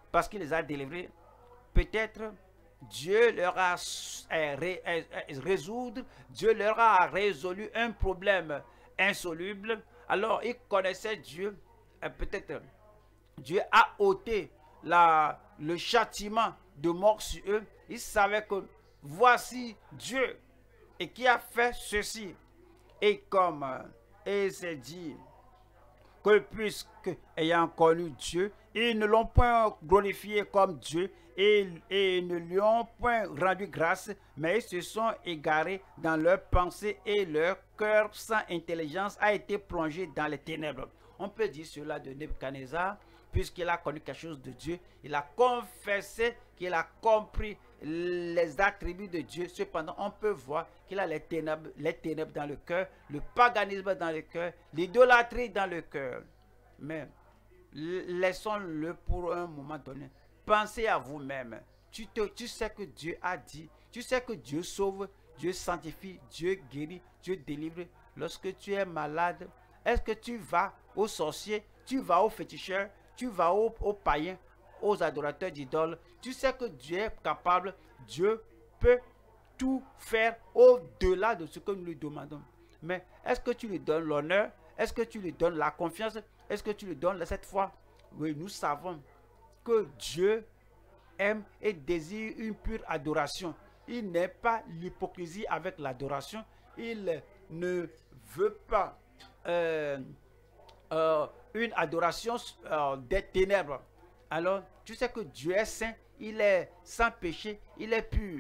parce qu'il les a délivrés. Peut-être Dieu leur a ré, résoudre, Dieu leur a résolu un problème insoluble. Alors ils connaissaient Dieu. Peut-être Dieu a ôté la, le châtiment de mort sur eux. Ils savaient que voici Dieu et qui a fait ceci. Et comme il s'est dit que puisque ayant connu Dieu, ils ne l'ont point glorifié comme Dieu et, et ne lui ont point rendu grâce, mais ils se sont égarés dans leurs pensées et leur cœur sans intelligence a été plongé dans les ténèbres. On peut dire cela de Nebuchadnezzar, puisqu'il a connu quelque chose de Dieu, il a confessé qu'il a compris les attributs de Dieu. Cependant, on peut voir qu'il a les ténèbres, les ténèbres dans le cœur, le paganisme dans le cœur, l'idolâtrie dans le cœur. Mais laissons-le pour un moment donné. Pensez à vous-même. Tu, tu sais que Dieu a dit, tu sais que Dieu sauve, Dieu sanctifie, Dieu guérit, Dieu délivre. Lorsque tu es malade, est-ce que tu vas aux sorciers, tu vas aux féticheurs, tu vas aux, aux païens, aux adorateurs d'idoles? Tu sais que Dieu est capable, Dieu peut tout faire au-delà de ce que nous lui demandons. Mais est-ce que tu lui donnes l'honneur? Est-ce que tu lui donnes la confiance? Est-ce que tu lui donnes cette foi? Oui, nous savons que Dieu aime et désire une pure adoration. Il n'est pas l'hypocrisie avec l'adoration. Il ne veut pas euh, euh, une adoration euh, des ténèbres. Alors, tu sais que Dieu est saint, il est sans péché, il est pur.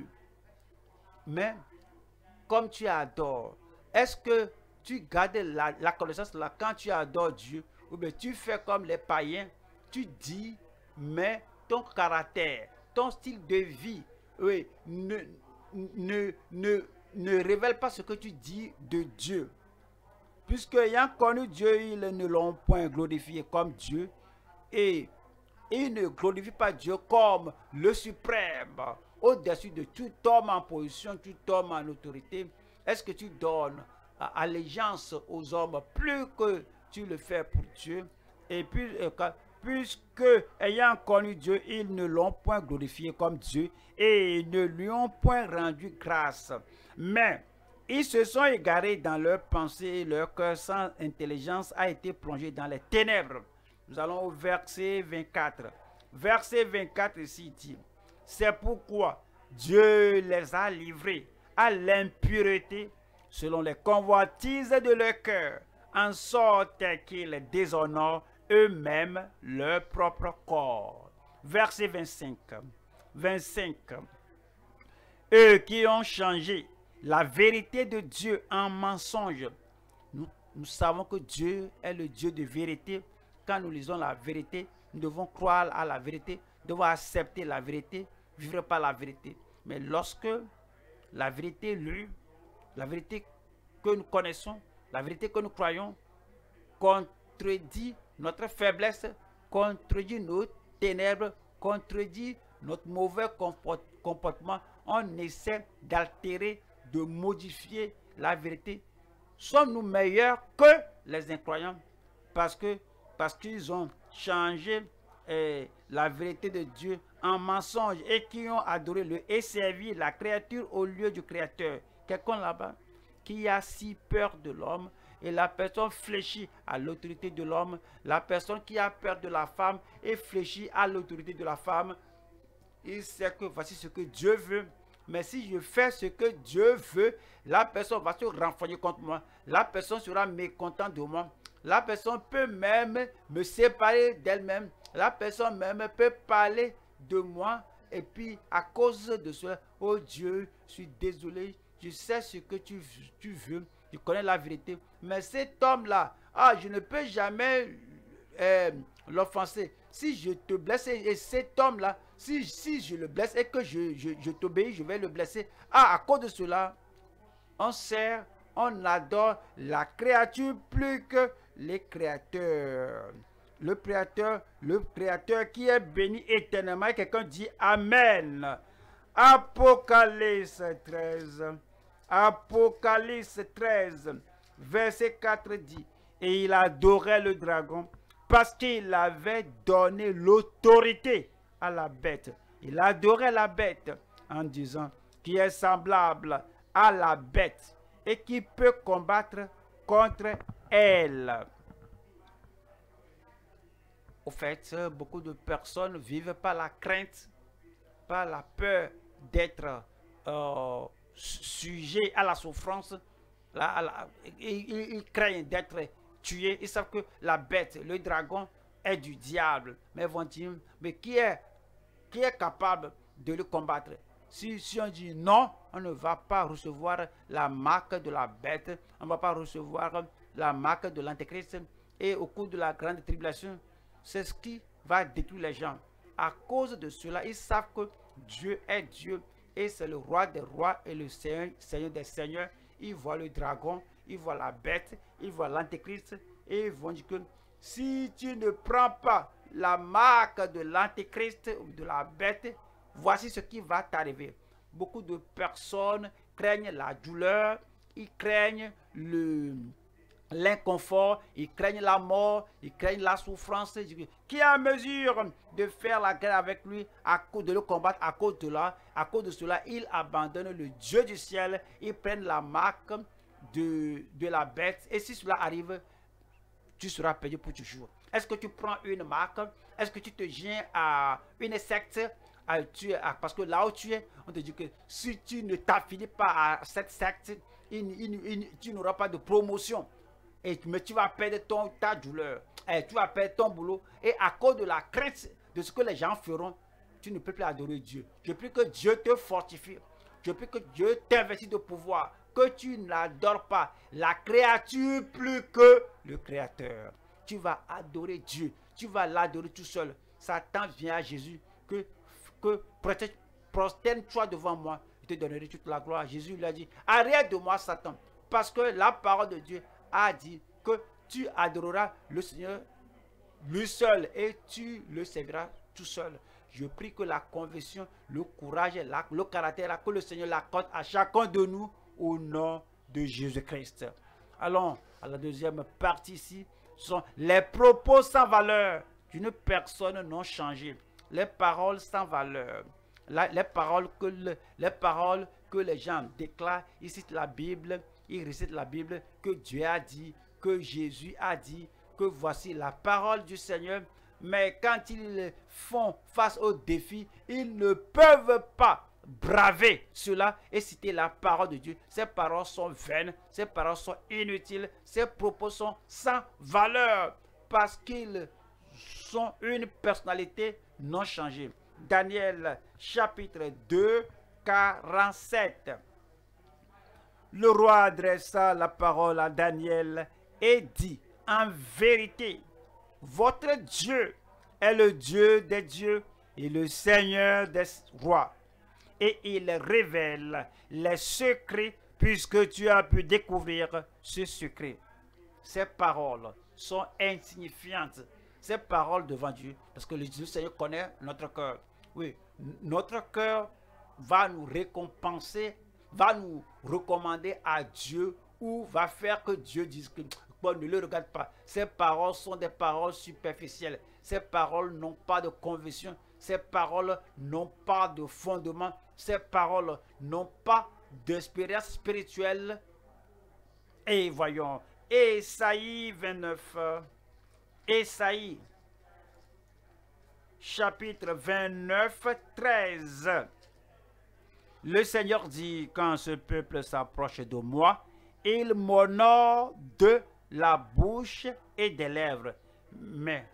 Mais, comme tu adores, est-ce que tu gardes la, la connaissance là quand tu adores Dieu? Ou bien tu fais comme les païens, tu dis, mais ton caractère, ton style de vie, oui, ne, ne, ne, ne révèle pas ce que tu dis de Dieu. Puisque ayant connu Dieu, ils ne l'ont point glorifié comme Dieu, et ils ne glorifient pas Dieu comme le suprême, au-dessus de tout homme en position, tout homme en autorité. Est-ce que tu donnes allégeance aux hommes plus que tu le fais pour Dieu? Et puis, puisque ayant connu Dieu, ils ne l'ont point glorifié comme Dieu et ne lui ont point rendu grâce. Mais ils se sont égarés dans leurs pensées et leur cœur sans intelligence a été plongé dans les ténèbres. Nous allons au verset vingt-quatre. Verset vingt-quatre ici dit, c'est pourquoi Dieu les a livrés à l'impureté selon les convoitises de leur cœur, en sorte qu'ils déshonorent eux-mêmes leur propre corps. Verset vingt-cinq. vingt-cinq. Eux qui ont changé la vérité de Dieu en mensonge. Nous, nous savons que Dieu est le Dieu de vérité. Quand nous lisons la vérité, nous devons croire à la vérité, nous devons accepter la vérité, vivre par la vérité. Mais lorsque la vérité est lue, la vérité que nous connaissons, la vérité que nous croyons, contredit notre faiblesse, contredit nos ténèbres, contredit notre mauvais comportement, on essaie d'altérer, de modifier la vérité. Sommes-nous meilleurs que les incroyants parce que parce qu'ils ont changé eh, la vérité de Dieu en mensonge et qui ont adoré le et servi la créature au lieu du Créateur. Quelqu'un là-bas qui a si peur de l'homme et la personne fléchit à l'autorité de l'homme, la personne qui a peur de la femme et fléchit à l'autorité de la femme, il sait que voici ce que Dieu veut. Mais si je fais ce que Dieu veut, la personne va se renfogner contre moi. La personne sera mécontente de moi. La personne peut même me séparer d'elle-même. La personne même peut parler de moi. Et puis, à cause de cela, oh Dieu, je suis désolé. Je sais ce que tu, tu veux. Je connais la vérité. Mais cet homme-là, ah, je ne peux jamais euh, l'offenser. Si je te blesse, et cet homme-là, si, si je le blesse et que je, je, je t'obéis, je vais le blesser. Ah, à cause de cela, on sert, on adore la créature plus que les créateurs. Le créateur, le créateur qui est béni éternellement. Quelqu'un dit Amen. Apocalypse treize. Apocalypse treize, verset quatre dit, et il adorait le dragon parce qu'il avait donné l'autorité à la bête. Il adorait la bête en disant, qui est semblable à la bête et qui peut combattre contre elle. Au fait, beaucoup de personnes vivent par la crainte, par la peur d'être euh, sujet à la souffrance. La, la, ils, ils craignent d'être tués. Ils savent que la bête, le dragon, est du diable. Mais ils vont dire, mais qui est, qui est capable de le combattre? Si, si on dit non, on ne va pas recevoir la marque de la bête, on ne va pas recevoir la marque de l'antéchrist. Et au cours de la grande tribulation, c'est ce qui va détruire les gens. À cause de cela, ils savent que Dieu est Dieu et c'est le roi des rois et le Seigneur, Seigneur des seigneurs. Ils voient le dragon, ils voient la bête, ils voient l'antéchrist et ils vont dire que si tu ne prends pas la marque de l'antéchrist ou de la bête, voici ce qui va t'arriver. Beaucoup de personnes craignent la douleur, ils craignent le... l'inconfort, ils craignent la mort, ils craignent la souffrance. Qui est en mesure de faire la guerre avec lui, à cause de le combattre à cause de là, à cause de cela, ils abandonnent le Dieu du ciel, ils prennent la marque de, de la bête. Et si cela arrive, tu seras perdu pour toujours. Est-ce que tu prends une marque? Est-ce que tu te joins à une secte? À, tu, à, parce que là où tu es, on te dit que si tu ne t'affilis pas à cette secte, il, il, il, tu n'auras pas de promotion. Et, mais tu vas perdre ton, ta douleur, et tu vas perdre ton boulot. Et à cause de la crainte de ce que les gens feront, tu ne peux plus adorer Dieu. Je prie que Dieu te fortifie. Je prie que Dieu t'investisse de pouvoir. Que tu n'adores pas la créature plus que le Créateur. Tu vas adorer Dieu. Tu vas l'adorer tout seul. Satan vient à Jésus. Que, que prosterne-toi devant moi. Je te donnerai toute la gloire. Jésus lui a dit, arrête de moi Satan. Parce que la parole de Dieu a dit que tu adoreras le Seigneur lui seul et tu le serviras tout seul. Je prie que la conviction, le courage, la, le caractère, que le Seigneur l'accorde à chacun de nous au nom de Jésus-Christ. Allons à la deuxième partie ici. Ce sont les propos sans valeur d'une personne non changée. Les paroles sans valeur. La, les, paroles que le, les paroles que les gens déclarent. Ils citent la Bible. Ils récitent la Bible, que Dieu a dit, que Jésus a dit, que voici la parole du Seigneur. Mais quand ils font face au défi, ils ne peuvent pas braver cela et citer la parole de Dieu. Ces paroles sont vaines, ces paroles sont inutiles, ces propos sont sans valeur parce qu'ils sont une personnalité non changée. Daniel chapitre deux, quarante-sept. Le roi adressa la parole à Daniel et dit, en vérité, votre Dieu est le Dieu des dieux et le Seigneur des rois. Et il révèle les secrets puisque tu as pu découvrir ce secret. Ces paroles sont insignifiantes. Ces paroles devant Dieu, parce que le Dieu Seigneur connaît notre cœur. Oui, notre cœur va nous récompenser, va nous recommander à Dieu ou va faire que Dieu dise que bon, ne le regarde pas. Ces paroles sont des paroles superficielles. Ces paroles n'ont pas de conviction. Ces paroles n'ont pas de fondement. Ces paroles n'ont pas d'expérience spirituelle. Et voyons, Ésaïe vingt-neuf, Ésaïe chapitre vingt-neuf, treize. Le Seigneur dit, quand ce peuple s'approche de moi, il m'honore de la bouche et des lèvres. Mais,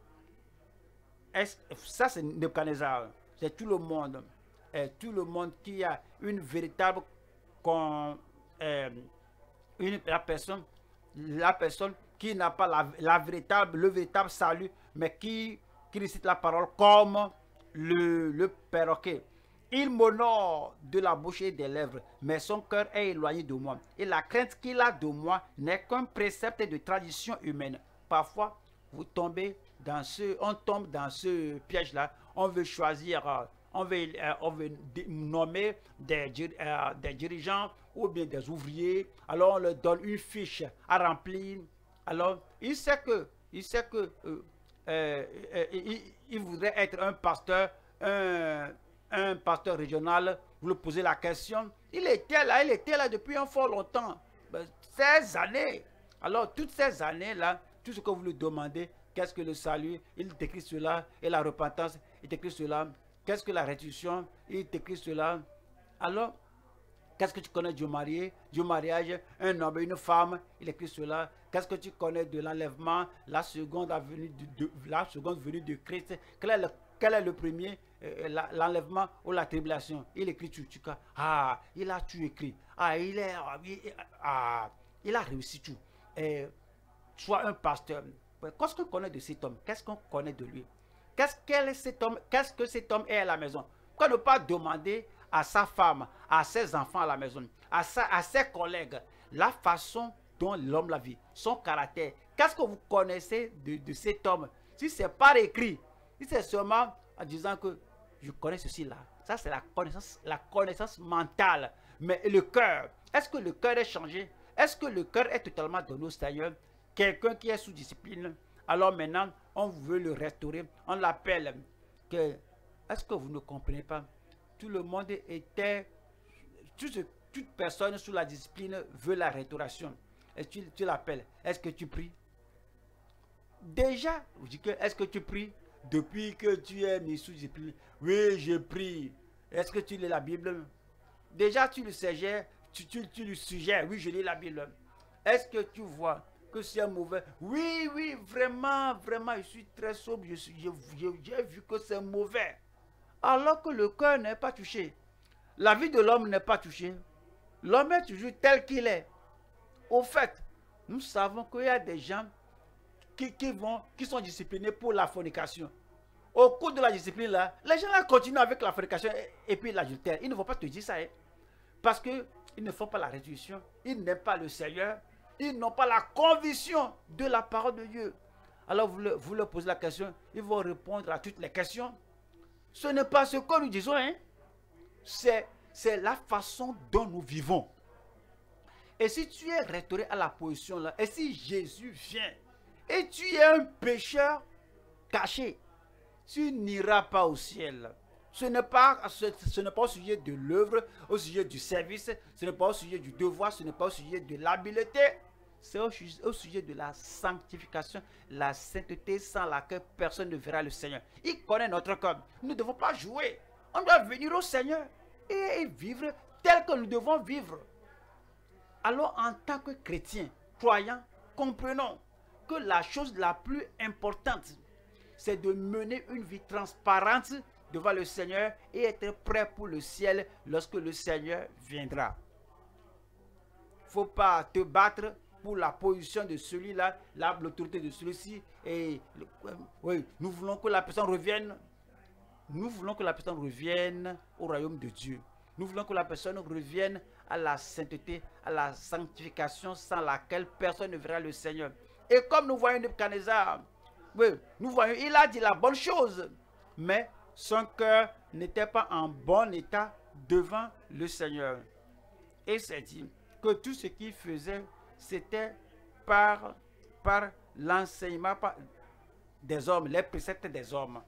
ça c'est Nebuchadnezzar, c'est tout le monde. Et tout le monde qui a une véritable con, euh, une, la personne, la personne qui n'a pas la, la véritable, le véritable salut, mais qui, qui récite la parole comme le, le perroquet. Il m'honore de la bouche et des lèvres, mais son cœur est éloigné de moi. Et la crainte qu'il a de moi n'est qu'un précepte de tradition humaine. Parfois, vous tombez dans ce, on tombe dans ce piège-là. On veut choisir, on veut, on veut nommer des, des dirigeants ou bien des ouvriers. Alors, on leur donne une fiche à remplir. Alors, il sait que, il sait que, euh, euh, euh, il, il voudrait être un pasteur un, un pasteur régional, vous lui posez la question, il était là, il était là depuis un fort longtemps, seize années. Alors, toutes ces années-là, tout ce que vous lui demandez, qu'est-ce que le salut, il décrit cela, et la repentance, il décrit cela, qu'est-ce que la restitution, il décrit cela. Alors, qu'est-ce que tu connais du marié, du mariage, un homme et une femme, il écrit cela. Qu'est-ce que tu connais de l'enlèvement, la seconde venue de, de, la seconde venue de Christ, quel est le, quel est le premier, euh, l'enlèvement ou la tribulation, il écrit tout, tout. Ah, il a tout écrit. Ah, il, est, ah, il a réussi tout. Et, soit un pasteur. Qu'est-ce qu'on connaît de cet homme? Qu'est-ce qu'on connaît de lui? Qu'est-ce qu'est cet homme? Qu'est-ce que cet homme est à la maison? Pourquoi ne pas demander à sa femme, à ses enfants à la maison, à, sa, à ses collègues, la façon dont l'homme la vit, son caractère. Qu'est-ce que vous connaissez de, de cet homme? Si ce n'est pas écrit, si c'est seulement en disant que je connais ceci là, ça c'est la connaissance, la connaissance mentale. Mais le cœur, est-ce que le cœur est changé? Est-ce que le cœur est totalement donné au Seigneur? Quelqu'un qui est sous discipline, alors maintenant on veut le restaurer, on l'appelle. Est-ce que vous ne comprenez pas? Tout le monde était, tout ce, toute personne sous la discipline veut la restauration. Et tu, tu l'appelles. Est-ce que tu pries? Déjà, vous dites que est-ce que tu pries? Depuis que tu es mis sous discipline, oui, je prie. Est-ce que tu lis la Bible? Déjà, tu le suggères, tu, tu, tu le suggères, oui, je lis la Bible. Est-ce que tu vois que c'est mauvais? Oui, oui, vraiment, vraiment, je suis très sobre, j'ai vu que c'est mauvais. Alors que le cœur n'est pas touché. La vie de l'homme n'est pas touchée. L'homme est toujours tel qu'il est. Au fait, nous savons qu'il y a des gens qui, qui, vont, qui sont disciplinés pour la fornication. Au cours de la discipline, là, les gens là continuent avec la fornication et, et puis l'adultère. Ils ne vont pas te dire ça. Hein, parce qu'ils ne font pas la résurrection. Ils n'aiment pas le Seigneur. Ils n'ont pas la conviction de la parole de Dieu. Alors vous, le, vous leur posez la question. Ils vont répondre à toutes les questions. Ce n'est pas ce que nous disons, hein. C'est la façon dont nous vivons. Et si tu es restauré à la position là, et si Jésus vient, et tu es un pécheur caché, tu n'iras pas au ciel. Ce n'est pas, ce, ce n'est pas au sujet de l'œuvre, au sujet du service, ce n'est pas au sujet du devoir, ce n'est pas au sujet de l'habileté. C'est au, au sujet de la sanctification, la sainteté sans laquelle personne ne verra le Seigneur. Il connaît notre cœur. Nous ne devons pas jouer. On doit venir au Seigneur et vivre tel que nous devons vivre. Alors en tant que chrétiens, croyants, comprenons que la chose la plus importante, c'est de mener une vie transparente devant le Seigneur et être prêt pour le ciel lorsque le Seigneur viendra. Il ne faut pas te battre pour la position de celui-là, l'autorité de celui-ci. Et oui, nous voulons que la personne revienne. Nous voulons que la personne revienne au royaume de Dieu. Nous voulons que la personne revienne à la sainteté, à la sanctification sans laquelle personne ne verra le Seigneur. Et comme nous voyons Nebuchadnezzar, oui, nous voyons, il a dit la bonne chose, mais son cœur n'était pas en bon état devant le Seigneur. Et c'est dit que tout ce qu'il faisait, c'était par, par l'enseignement des hommes, les préceptes des hommes.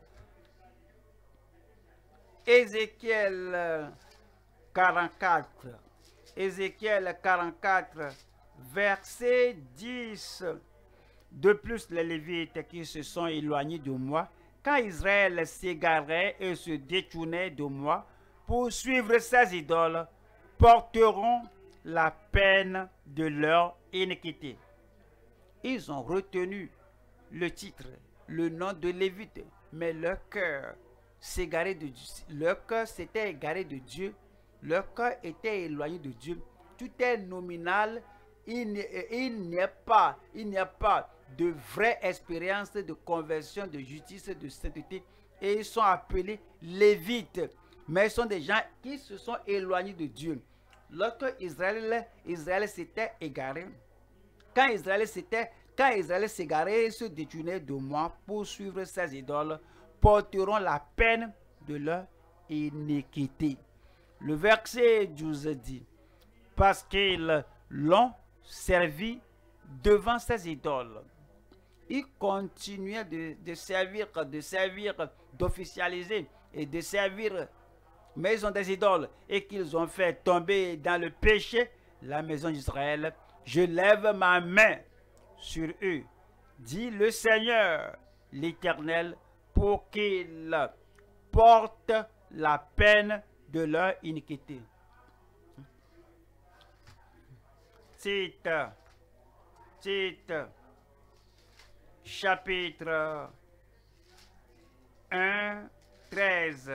Ézéchiel quarante-quatre, Ézéchiel quarante-quatre, verset dix. De plus, les Lévites qui se sont éloignés de moi, quand Israël s'égarait et se détournait de moi pour suivre ses idoles, porteront la peine de leur iniquité. Ils ont retenu le titre, le nom de Lévite, mais leur cœur s'égarait de Dieu. Leur cœur s'était égaré de Dieu. Leur cœur était éloigné de Dieu. Tout est nominal. Il n'y a pas, il n'y a pas de vraie expérience de conversion, de justice, de sainteté. Et ils sont appelés Lévites. Mais ils sont des gens qui se sont éloignés de Dieu. Lorsque Israël, Israël s'était égaré, quand Israël s'était, quand Israël s'égarait et se détournait de moi pour suivre ses idoles, porteront la peine de leur iniquité. Le verset douze dit, parce qu'ils l'ont servi devant ses idoles. Ils continuaient de, de servir, de servir, d'officialiser et de servir maison des idoles et qu'ils ont fait tomber dans le péché la maison d'Israël, je lève ma main sur eux, dit le Seigneur, l'Éternel, pour qu'ils portent la peine de leur iniquité. Tite, Tite, chapitre un, treize.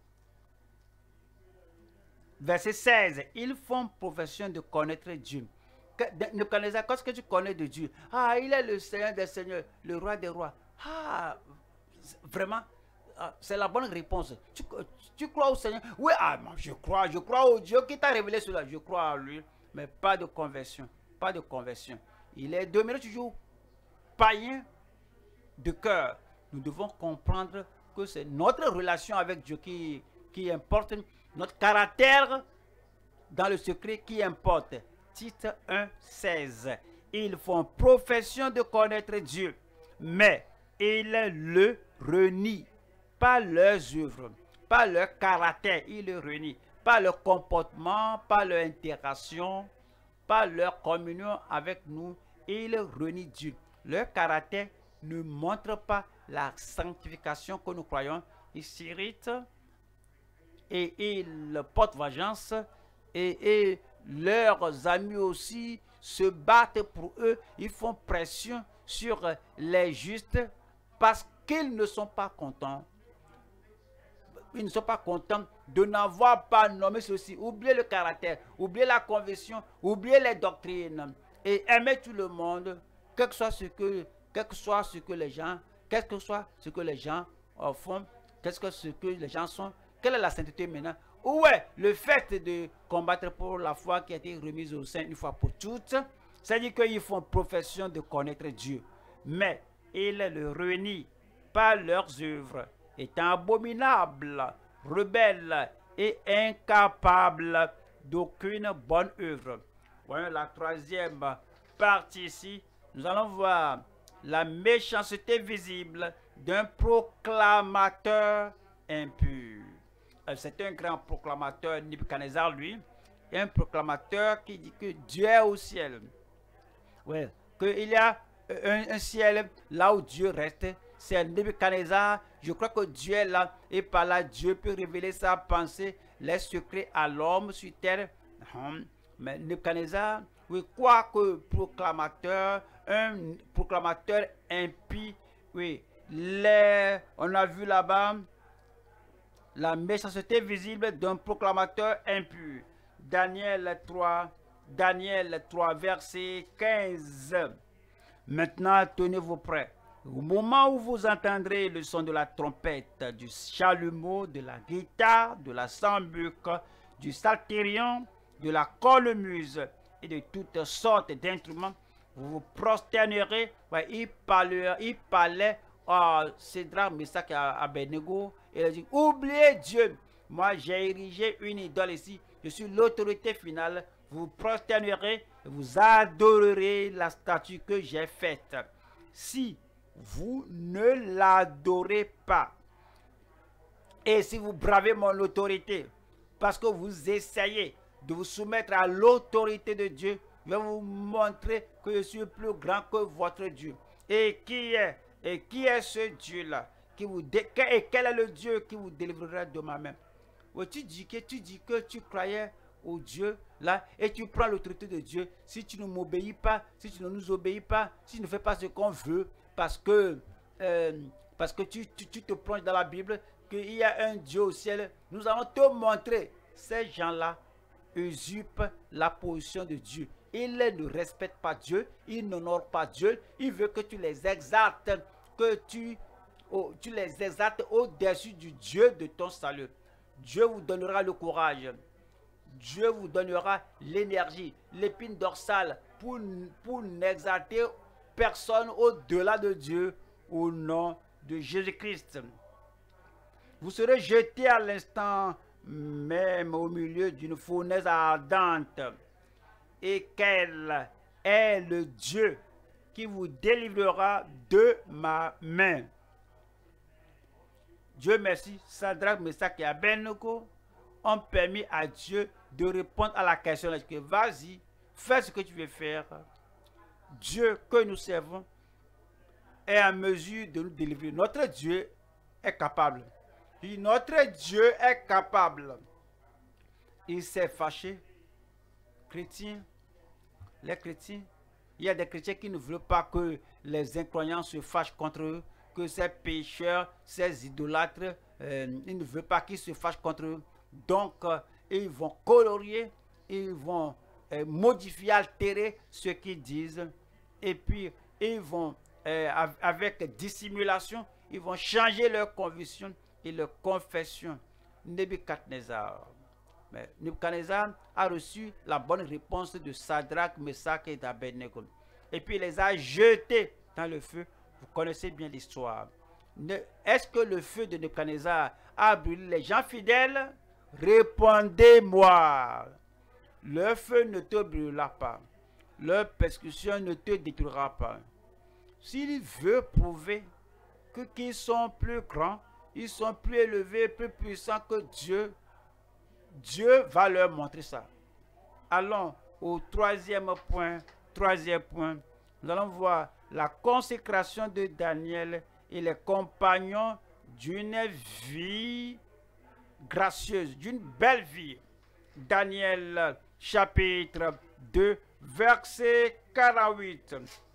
Verset seize. Ils font profession de connaître Dieu. Ne connaissez pas ce que tu connais de Dieu. Ah, il est le Seigneur des Seigneurs, le Roi des Rois. Ah, vraiment, c'est la bonne réponse. Tu, tu crois au Seigneur? Oui, ah, je crois, je crois au Dieu qui t'a révélé cela. Je crois à lui, mais pas de conversion. Pas de conversion. Il est demeuré toujours païen de cœur. Nous devons comprendre que c'est notre relation avec Dieu qui, qui importe, notre caractère dans le secret qui importe. Tite un, seize. Ils font profession de connaître Dieu, mais ils le renient. Pas leurs œuvres, pas leur caractère, ils le renient. Pas leur comportement, pas leur interaction, pas leur communion avec nous, ils renient Dieu. Leur caractère ne montre pas la sanctification que nous croyons. Ils s'irritent et ils portent vengeance et, et leurs amis aussi se battent pour eux. Ils font pression sur les justes parce qu'ils ne sont pas contents. Ils ne sont pas contents de n'avoir pas nommé ceci. Oubliez le caractère, oubliez la conversion, oubliez les doctrines et aimez tout le monde, quel que soit ce que, quel que soit ce que les gens, quel que soit ce que les gens euh, font, qu'est-ce que ce que les gens sont. Quelle est la sainteté maintenant? Où est le fait de combattre pour la foi qui a été remise au sein une fois pour toutes? C'est-à-dire qu'ils font profession de connaître Dieu, mais ils le renient par leurs œuvres, étant abominables, rebelles et incapables d'aucune bonne œuvre. Voyons la troisième partie ici. Nous allons voir la méchanceté visible d'un proclamateur impur. C'est un grand proclamateur, Nebuchadnezzar, lui, un proclamateur qui dit que Dieu est au ciel. Oui, qu'il y a un, un ciel là où Dieu reste. C'est Nebuchadnezzar. Je crois que Dieu est là et par là Dieu peut révéler sa pensée, les secrets à l'homme sur terre. Mais Nebuchadnezzar, oui, quoique proclamateur, un proclamateur impie, oui, les, on a vu là-bas la méchanceté visible d'un proclamateur impur. Daniel trois, Daniel trois, verset quinze. Maintenant, tenez-vous prêts. Au moment où vous entendrez le son de la trompette, du chalumeau, de la guitare, de la sambuc, du psalterion, de la cornemuse et de toutes sortes d'instruments, vous vous prosternerez. Ouais, il parlait, il parlait à Cédrac, Meshach et Abednego. Et il a dit, oubliez Dieu. Moi, j'ai érigé une idole ici. Je suis l'autorité finale. Vous vous prosternerez et vous adorerez la statue que j'ai faite. Si vous ne l'adorez pas, et si vous bravez mon autorité, parce que vous essayez de vous soumettre à l'autorité de Dieu, je vais vous montrer que je suis plus grand que votre Dieu. Et qui est, et qui est ce Dieu-là qui vous dé, et quel est le Dieu qui vous délivrera de ma main? Ouais, tu dis que tu dis que tu croyais au Dieu là et tu prends l'autorité de Dieu. Si tu ne m'obéis pas, si tu ne nous obéis pas, si tu ne fais pas ce qu'on veut, parce que euh, parce que tu, tu, tu te plonges dans la Bible qu'il y a un Dieu au ciel, nous allons te montrer. Ces gens-là usurpent la position de Dieu. Ils ne respectent pas Dieu, ils n'honorent pas Dieu. Ils veulent que tu les exaltes, que tu, oh, tu les exaltes au-dessus du Dieu de ton salut. Dieu vous donnera le courage. Dieu vous donnera l'énergie, l'épine dorsale pour, pour n'exalter personne au-delà de Dieu au nom de Jésus-Christ. Vous serez jeté à l'instant même au milieu d'une fournaise ardente. Et quel est le Dieu qui vous délivrera de ma main? Dieu merci, Sadrach, Meshach et Abednego ont permis à Dieu de répondre à la question. Vas-y, fais ce que tu veux faire. Dieu que nous servons est en mesure de nous délivrer. Notre Dieu est capable. Et notre Dieu est capable. Il s'est fâché. Chrétiens, les chrétiens, il y a des chrétiens qui ne veulent pas que les incroyants se fâchent contre eux, que ces pécheurs, ces idolâtres, euh, ils ne veulent pas qu'ils se fâchent contre eux. Donc, euh, ils vont colorier, ils vont euh, modifier, altérer ce qu'ils disent. Et puis, ils vont, euh, avec dissimulation, ils vont changer leurs convictions et leurs confessions. Nebuchadnezzar. Mais Nebuchadnezzar a reçu la bonne réponse de Sadrach, Meshach et d'Abednego. Et puis il les a jetés dans le feu. Vous connaissez bien l'histoire. Est-ce que le feu de Nebuchadnezzar a brûlé les gens fidèles? Répondez-moi. Le feu ne te brûlera pas. Leur persécution ne te détruira pas. S'il veut prouver que qu'ils sont plus grands, ils sont plus élevés, plus puissants que Dieu, Dieu va leur montrer ça. Allons au troisième point. Troisième point. Nous allons voir la consécration de Daniel et les compagnons d'une vie gracieuse, d'une belle vie. Daniel chapitre deux, verset quarante-huit.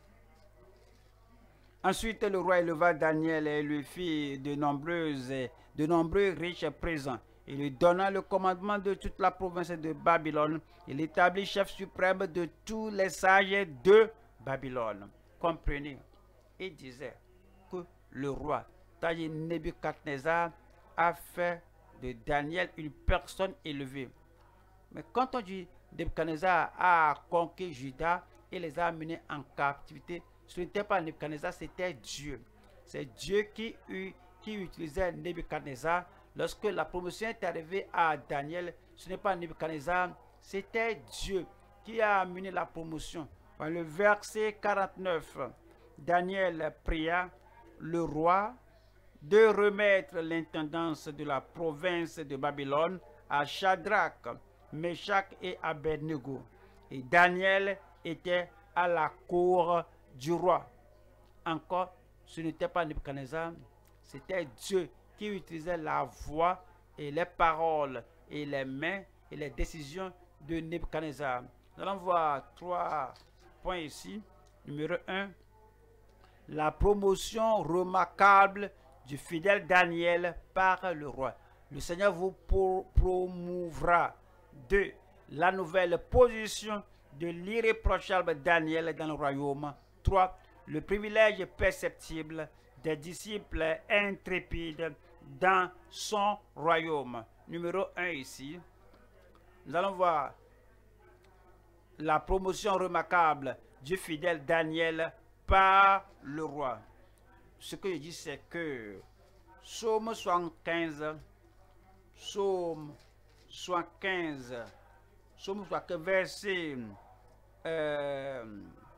Ensuite, le roi éleva Daniel et lui fit de nombreuses, de nombreux riches présents. Il lui donna le commandement de toute la province de Babylone. Il établit chef suprême de tous les sages de Babylone. Comprenez, il disait que le roi Nebuchadnezzar a fait de Daniel une personne élevée. Mais quand on dit Nebuchadnezzar a conquis Juda et les a amenés en captivité, ce n'était pas Nebuchadnezzar, c'était Dieu. C'est Dieu qui, qui utilisait Nebuchadnezzar. Lorsque la promotion est arrivée à Daniel, ce n'est pas Nebuchadnezzar, c'était Dieu qui a amené la promotion. Dans le verset quarante-neuf, Daniel pria le roi de remettre l'intendance de la province de Babylone à Shadrach, Meshach et Abednego. Et Daniel était à la cour du roi. Encore, ce n'était pas Nebuchadnezzar, c'était Dieu qui utilisait la voix et les paroles et les mains et les décisions de Nebuchadnezzar. Nous allons voir trois points ici. Numéro un, la promotion remarquable du fidèle Daniel par le roi. Le Seigneur vous promouvra. Deux, la nouvelle position de l'irréprochable Daniel dans le royaume. Trois, le privilège perceptible des disciples intrépides dans son royaume. Numéro un ici. Nous allons voir la promotion remarquable du fidèle Daniel par le roi. Ce que je dis, c'est que Psaume soixante-quinze, Psaume soixante-quinze, Psaume soixante-quinze, verset, euh,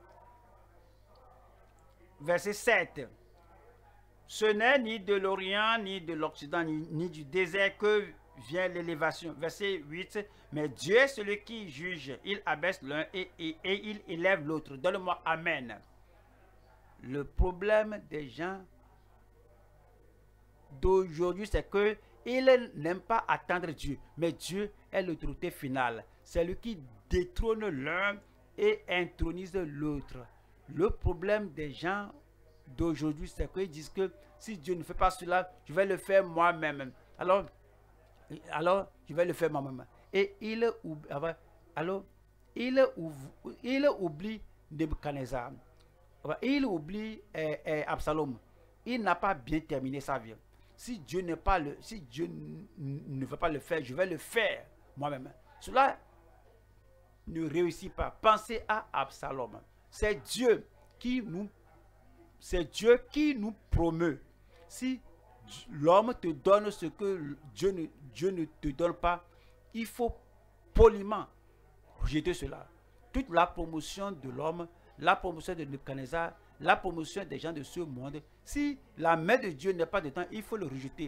verset sept. Ce n'est ni de l'Orient, ni de l'Occident, ni, ni du désert que vient l'élévation. Verset huit. Mais Dieu est celui qui juge. Il abaisse l'un et, et, et il élève l'autre. Donne-moi Amen. Le problème des gens d'aujourd'hui, c'est qu'ils n'aiment pas attendre Dieu. Mais Dieu est l'autorité finale. C'est lui qui détrône l'un et intronise l'autre. Le problème des gens d'aujourd'hui, c'est qu'ils disent que si Dieu ne fait pas cela, je vais le faire moi-même. Alors, alors, je vais le faire moi-même. Et il oublie, alors, il oublie, il oublie Nebuchadnezzar. Il oublie eh, eh, Absalom. Il n'a pas bien terminé sa vie. Si Dieu n'est pas le, si Dieu ne veut pas le faire, je vais le faire moi-même. Cela ne réussit pas. Pensez à Absalom. C'est Dieu qui nous C'est Dieu qui nous promeut. Si l'homme te donne ce que Dieu ne, Dieu ne te donne pas, il faut poliment rejeter cela. Toute la promotion de l'homme, la promotion de Nebuchadnezzar, la promotion des gens de ce monde, si la main de Dieu n'est pas dedans, il faut le rejeter.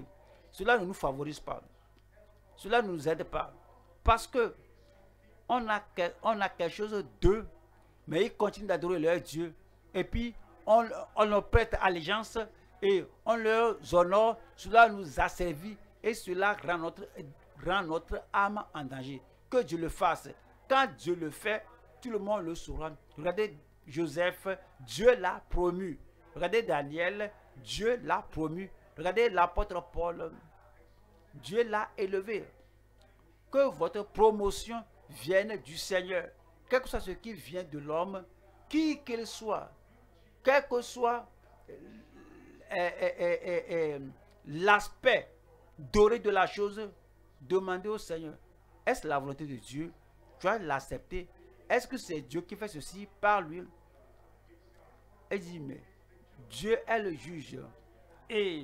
cela ne nous favorise pas. Cela ne nous aide pas. Parce que on a, on a quelque chose d'eux, mais ils continuent d'adorer leur Dieu. Et puis, on, on leur prête allégeance et on leur honore. Cela nous asservit et cela rend notre, rend notre âme en danger. Que Dieu le fasse. Quand Dieu le fait, tout le monde le saura. Regardez Joseph, Dieu l'a promu. Regardez Daniel, Dieu l'a promu. Regardez l'apôtre Paul, Dieu l'a élevé. Que votre promotion vienne du Seigneur. Quel que soit ce qui vient de l'homme, qui qu'il soit, quel que soit euh, euh, euh, euh, l'aspect doré de la chose, demandez au Seigneur, est-ce la volonté de Dieu? Tu vas l'accepter. Est-ce que c'est Dieu qui fait ceci par lui? Il dit, mais Dieu est le juge. Et,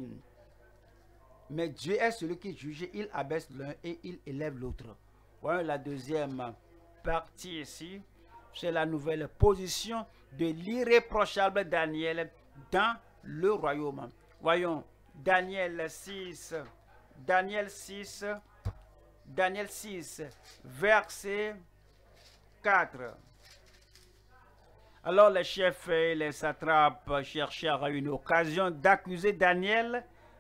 mais Dieu est celui qui juge, il abaisse l'un et il élève l'autre. Voyons la deuxième partie ici. C'est la nouvelle position de l'irréprochable Daniel dans le royaume. Voyons Daniel six, Daniel six, Daniel six, verset quatre. Alors les chefs et les satrapes cherchèrent une occasion d'accuser Daniel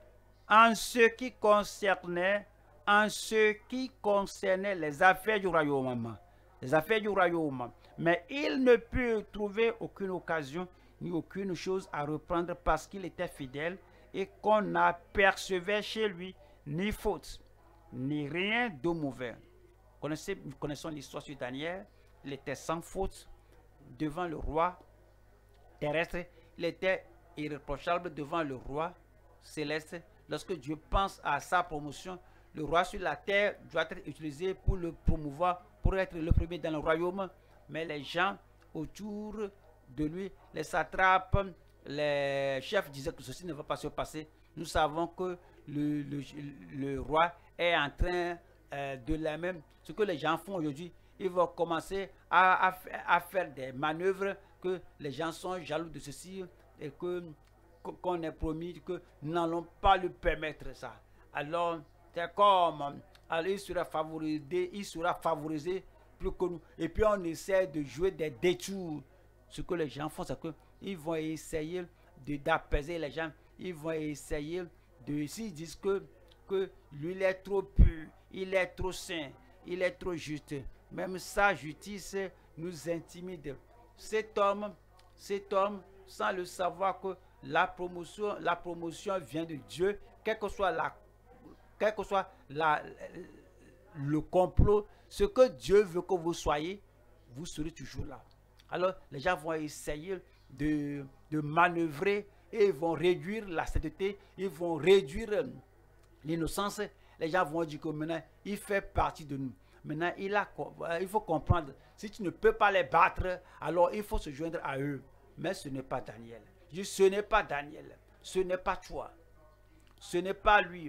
en ce qui concernait, en ce qui concernait les affaires du royaume. Les affaires du royaume. Mais ils ne purent trouver aucune occasion ni aucune chose à reprendre parce qu'il était fidèle et qu'on n'apercevait chez lui ni faute, ni rien de mauvais. Connaissez, nous connaissons l'histoire sur Daniel. Il était sans faute devant le roi terrestre. Il était irréprochable devant le roi céleste. Lorsque Dieu pense à sa promotion, le roi sur la terre doit être utilisé pour le promouvoir, pour être le premier dans le royaume. Mais les gens autour de lui, les satrapes, les chefs disaient que ceci ne va pas se passer. Nous savons que le, le, le roi est en train euh, de la même. Ce que les gens font aujourd'hui, ils vont commencer à, à, à faire des manœuvres que les gens sont jaloux de ceci et que qu'on est promis que nous n'allons pas lui permettre ça. Alors, c'est comme, alors il sera favorisé, il sera favorisé plus que nous. Et puis on essaie de jouer des détours. Ce que les gens font, c'est qu'ils vont essayer d'apaiser les gens. Ils vont essayer de, s'ils disent que, que lui il est trop pur, il est trop saint, il est trop juste. Même sa justice nous intimide. Cet homme, cet homme, sans le savoir que la promotion, la promotion vient de Dieu, quel que soit la, quel que soit la, le complot, ce que Dieu veut que vous soyez, vous serez toujours là. Alors, les gens vont essayer de, de manœuvrer et ils vont réduire la sainteté, ils vont réduire l'innocence. Les gens vont dire que maintenant, il fait partie de nous. Maintenant, il, a, il faut comprendre, si tu ne peux pas les battre, alors il faut se joindre à eux. Mais ce n'est pas Daniel. Je dis, ce n'est pas Daniel. Ce n'est pas toi. Ce n'est pas lui.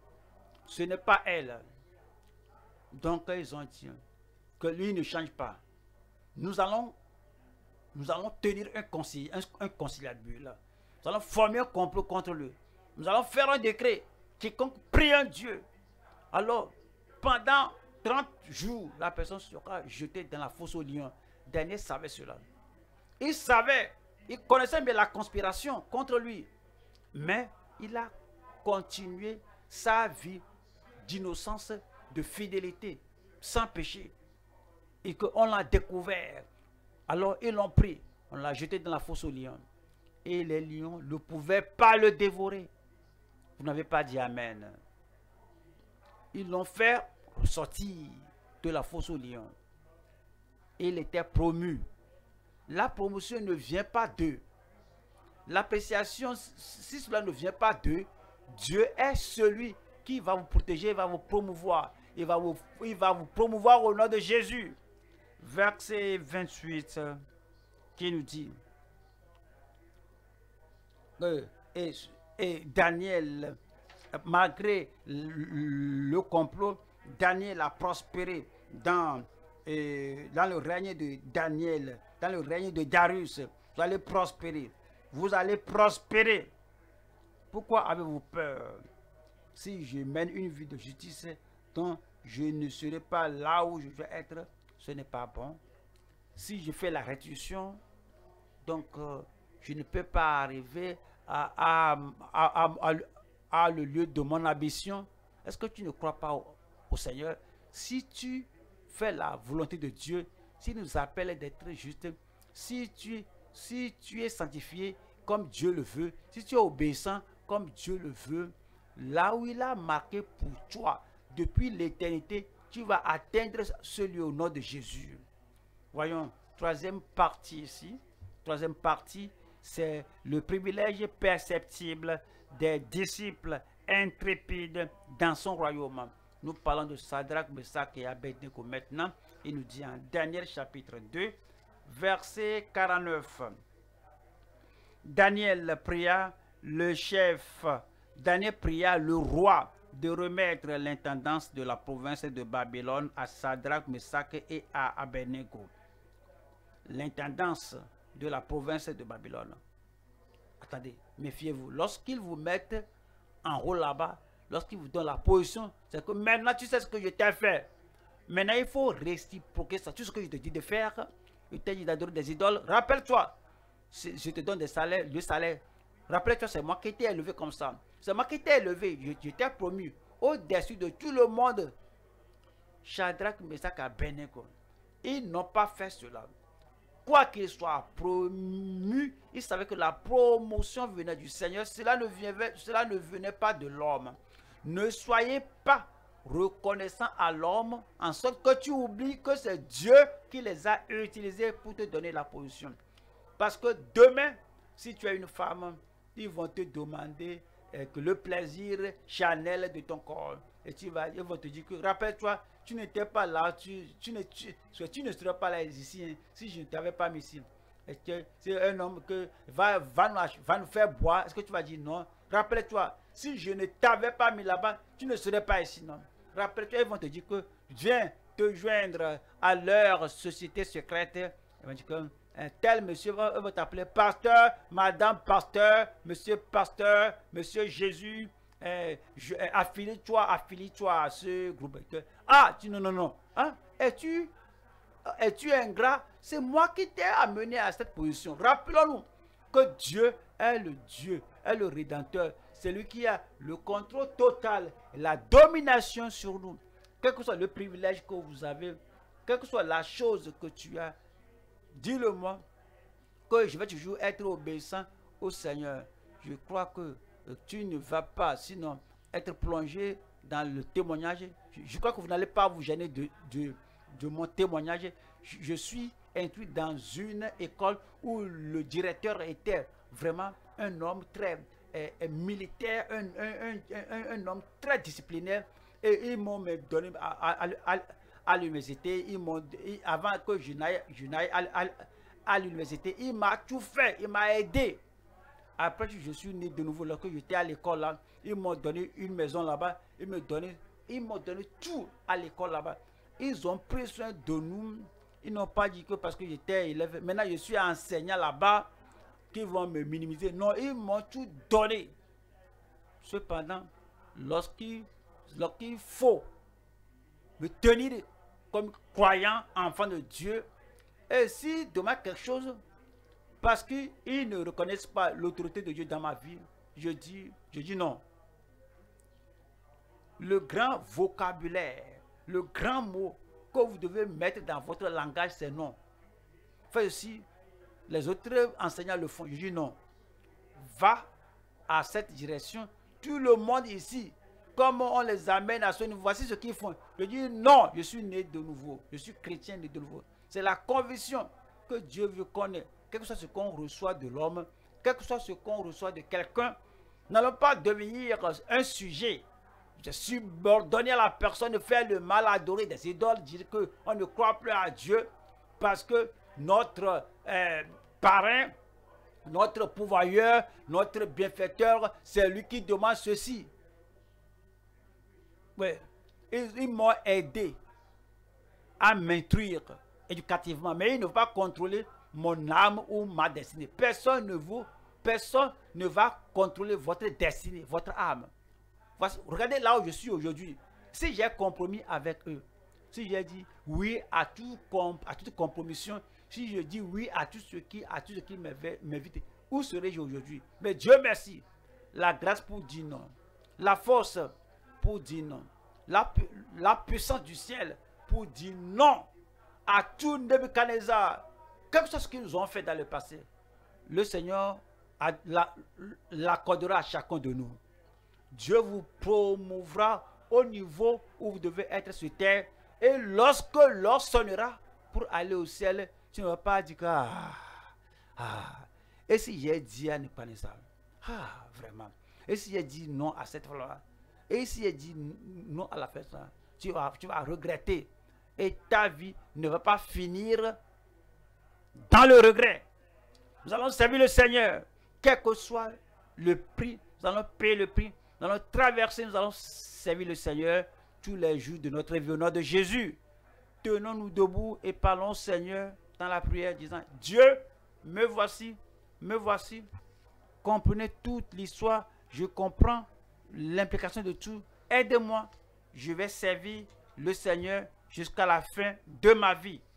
Ce n'est pas elle. Donc, ils ont dit que lui ne change pas. Nous allons, nous allons tenir un, concili, un, un conciliabule. Nous allons former un complot contre lui. Nous allons faire un décret. Quiconque prie un Dieu. Alors, pendant trente jours, la personne sera jetée dans la fosse au lion. Daniel savait cela. Il savait, il connaissait bien la conspiration contre lui. Mais il a continué sa vie d'innocence, de fidélité, sans péché. Et qu'on l'a découvert. Alors ils l'ont pris, on l'a jeté dans la fosse aux lions. Et les lions ne pouvaient pas le dévorer. Vous n'avez pas dit Amen. Ils l'ont fait sortir de la fosse aux lions. Et il était promu. La promotion ne vient pas d'eux. L'appréciation, si cela ne vient pas d'eux, Dieu est celui qui va vous protéger, va vous promouvoir. Il va vous, il va vous promouvoir au nom de Jésus. Verset vingt-huit qui nous dit euh, et, et Daniel, malgré le complot, Daniel a prospéré dans, euh, dans le règne de Daniel, dans le règne de Darius. Vous allez prospérer. Vous allez prospérer. Pourquoi avez-vous peur? si je mène une vie de justice, donc je ne serai pas là où je dois être, ce n'est pas bon. Si je fais la restitution, donc euh, je ne peux pas arriver à, à, à, à, à, à le lieu de mon ambition. Est-ce que tu ne crois pas au, au Seigneur? Si tu fais la volonté de Dieu, s'il nous appelle d'être justes, si tu, si tu es sanctifié comme Dieu le veut, si tu es obéissant comme Dieu le veut, là où il a marqué pour toi depuis l'éternité, tu vas atteindre ce lieu au nom de Jésus. Voyons, troisième partie ici. Troisième partie, c'est le privilège perceptible des disciples intrépides dans son royaume. Nous parlons de Sadrach, Meshach et Abednego maintenant. Il nous dit en Daniel chapitre deux, verset quarante-neuf. Daniel pria le chef, Daniel pria le roi de remettre l'intendance de la province de Babylone à Sadrach, Meshach et à Abednego. L'intendance de la province de Babylone. Attendez, méfiez-vous. Lorsqu'ils vous mettent en haut là-bas, lorsqu'ils vous donnent la position, c'est que maintenant tu sais ce que je t'ai fait. Maintenant il faut réciproquer ça. Tout ce que je te dis de faire, je t'ai dit d'adorer des idoles. Rappelle-toi, je te donne des salaires, le salaire. Rappelle-toi, c'est moi qui t'ai élevé comme ça. C'est moi qui t'ai élevé. Je, je t'ai promu au-dessus de tout le monde. Shadrach, Meshach et Abednego, ils n'ont pas fait cela. Quoi qu'il soit promu, il savait que la promotion venait du Seigneur. Cela ne venait, cela ne venait pas de l'homme. Ne soyez pas reconnaissant à l'homme en sorte que tu oublies que c'est Dieu qui les a utilisés pour te donner la position. Parce que demain, si tu es une femme, ils vont te demander euh, que le plaisir charnel de ton corps. Et tu vas, ils vont te dire que, rappelle-toi, tu n'étais pas là, tu, tu, ne, tu, tu ne serais pas là ici hein, si je ne t'avais pas mis ici. Est-ce que c'est un homme que va, va, nous, va nous faire boire? Est-ce que tu vas dire non? Rappelle-toi, si je ne t'avais pas mis là-bas, tu ne serais pas ici, non? Rappelle-toi, ils vont te dire que viens te joindre à leur société secrète. Ils vont dire que un tel monsieur va, va t'appeler pasteur, madame pasteur, monsieur pasteur, monsieur Jésus. Eh, eh, affilie-toi, affilie-toi à ce groupe. Ah, tu non, non, non. Hein? Es-tu es-tu ingrat? C'est moi qui t'ai amené à cette position. Rappelons-nous que Dieu est le Dieu, est le Rédempteur. C'est lui qui a le contrôle total, la domination sur nous. Quel que soit le privilège que vous avez, quelle que soit la chose que tu as, dis-le-moi que je vais toujours être obéissant au Seigneur. Je crois que tu ne vas pas, sinon, être plongé dans le témoignage. Je, je crois que vous n'allez pas vous gêner de, de, de mon témoignage. Je, je suis instruit dans une école où le directeur était vraiment un homme très euh, militaire, un, un, un, un, un homme très disciplinaire. Et ils m'ont donné à, à, à, à l'université, ils m'ont, avant que je n'aille à, à, à l'université, il m'a tout fait, il m'a aidé. Après, je suis né de nouveau, lorsque j'étais à l'école là, ils m'ont donné une maison là-bas, ils m'ont donné, ils m'ont donné tout à l'école là-bas. Ils ont pris soin de nous. Ils n'ont pas dit que parce que j'étais élève, maintenant je suis enseignant là-bas, qu'ils vont me minimiser. Non, ils m'ont tout donné. Cependant, lorsqu'il lorsqu'il faut me tenir comme croyant, enfant de Dieu, et si demain quelque chose, parce qu'ils ne reconnaissent pas l'autorité de Dieu dans ma vie, je dis, je dis non. Le grand vocabulaire, le grand mot que vous devez mettre dans votre langage, c'est non. Fait aussi, les autres enseignants le font. Je dis non. Va à cette direction. Tout le monde ici, comment on les amène à ce niveau, voici ce qu'ils font. Je dis non, je suis né de nouveau. Je suis chrétien né de nouveau. C'est la conviction que Dieu veut qu'on ait. Quel que soit ce qu'on reçoit de l'homme, quel que soit ce qu'on reçoit de quelqu'un, n'allons pas devenir un sujet, de subordonner à la personne, de faire le mal, adorer des idoles, dire qu'on ne croit plus à Dieu, parce que notre euh, parrain, notre pourvoyeur, notre bienfaiteur, c'est lui qui demande ceci. Oui, ils, ils m'ont aidé à m'instruire éducativement, mais ils ne vont pas contrôler mon âme ou ma destinée. Personne ne vous, personne ne va contrôler votre destinée, votre âme. voici, regardez là où je suis aujourd'hui. Si j'ai compromis avec eux, si j'ai dit oui à, tout comp à toute compromission, si je dis oui à tout ce qui, à tout ce qui m'invite, où serais-je aujourd'hui? Mais Dieu merci, la grâce pour dire non, la force pour dire non, la, la puissance du ciel pour dire non à tout Nebuchadnezzar, quelque chose qu'ils nous ont fait dans le passé. Le Seigneur l'accordera à chacun de nous. Dieu vous promouvra au niveau où vous devez être sur terre. Et lorsque l'heure sonnera pour aller au ciel, tu ne vas pas dire que ah, ah. Et si j'ai dit à Nebuchadnezzar, ah, vraiment. Et si j'ai dit non à cette fois-là, et si j'ai dit non à la fête, tu vas, tu vas regretter. Et ta vie ne va pas finir dans le regret. Nous allons servir le Seigneur, quel que soit le prix, nous allons payer le prix, nous allons traverser, nous allons servir le Seigneur tous les jours de notre vie au nom de Jésus. Tenons-nous debout et parlons au Seigneur dans la prière, disant, Dieu, me voici, me voici. Comprenez toute l'histoire, je comprends l'implication de tout. Aide-moi, je vais servir le Seigneur jusqu'à la fin de ma vie.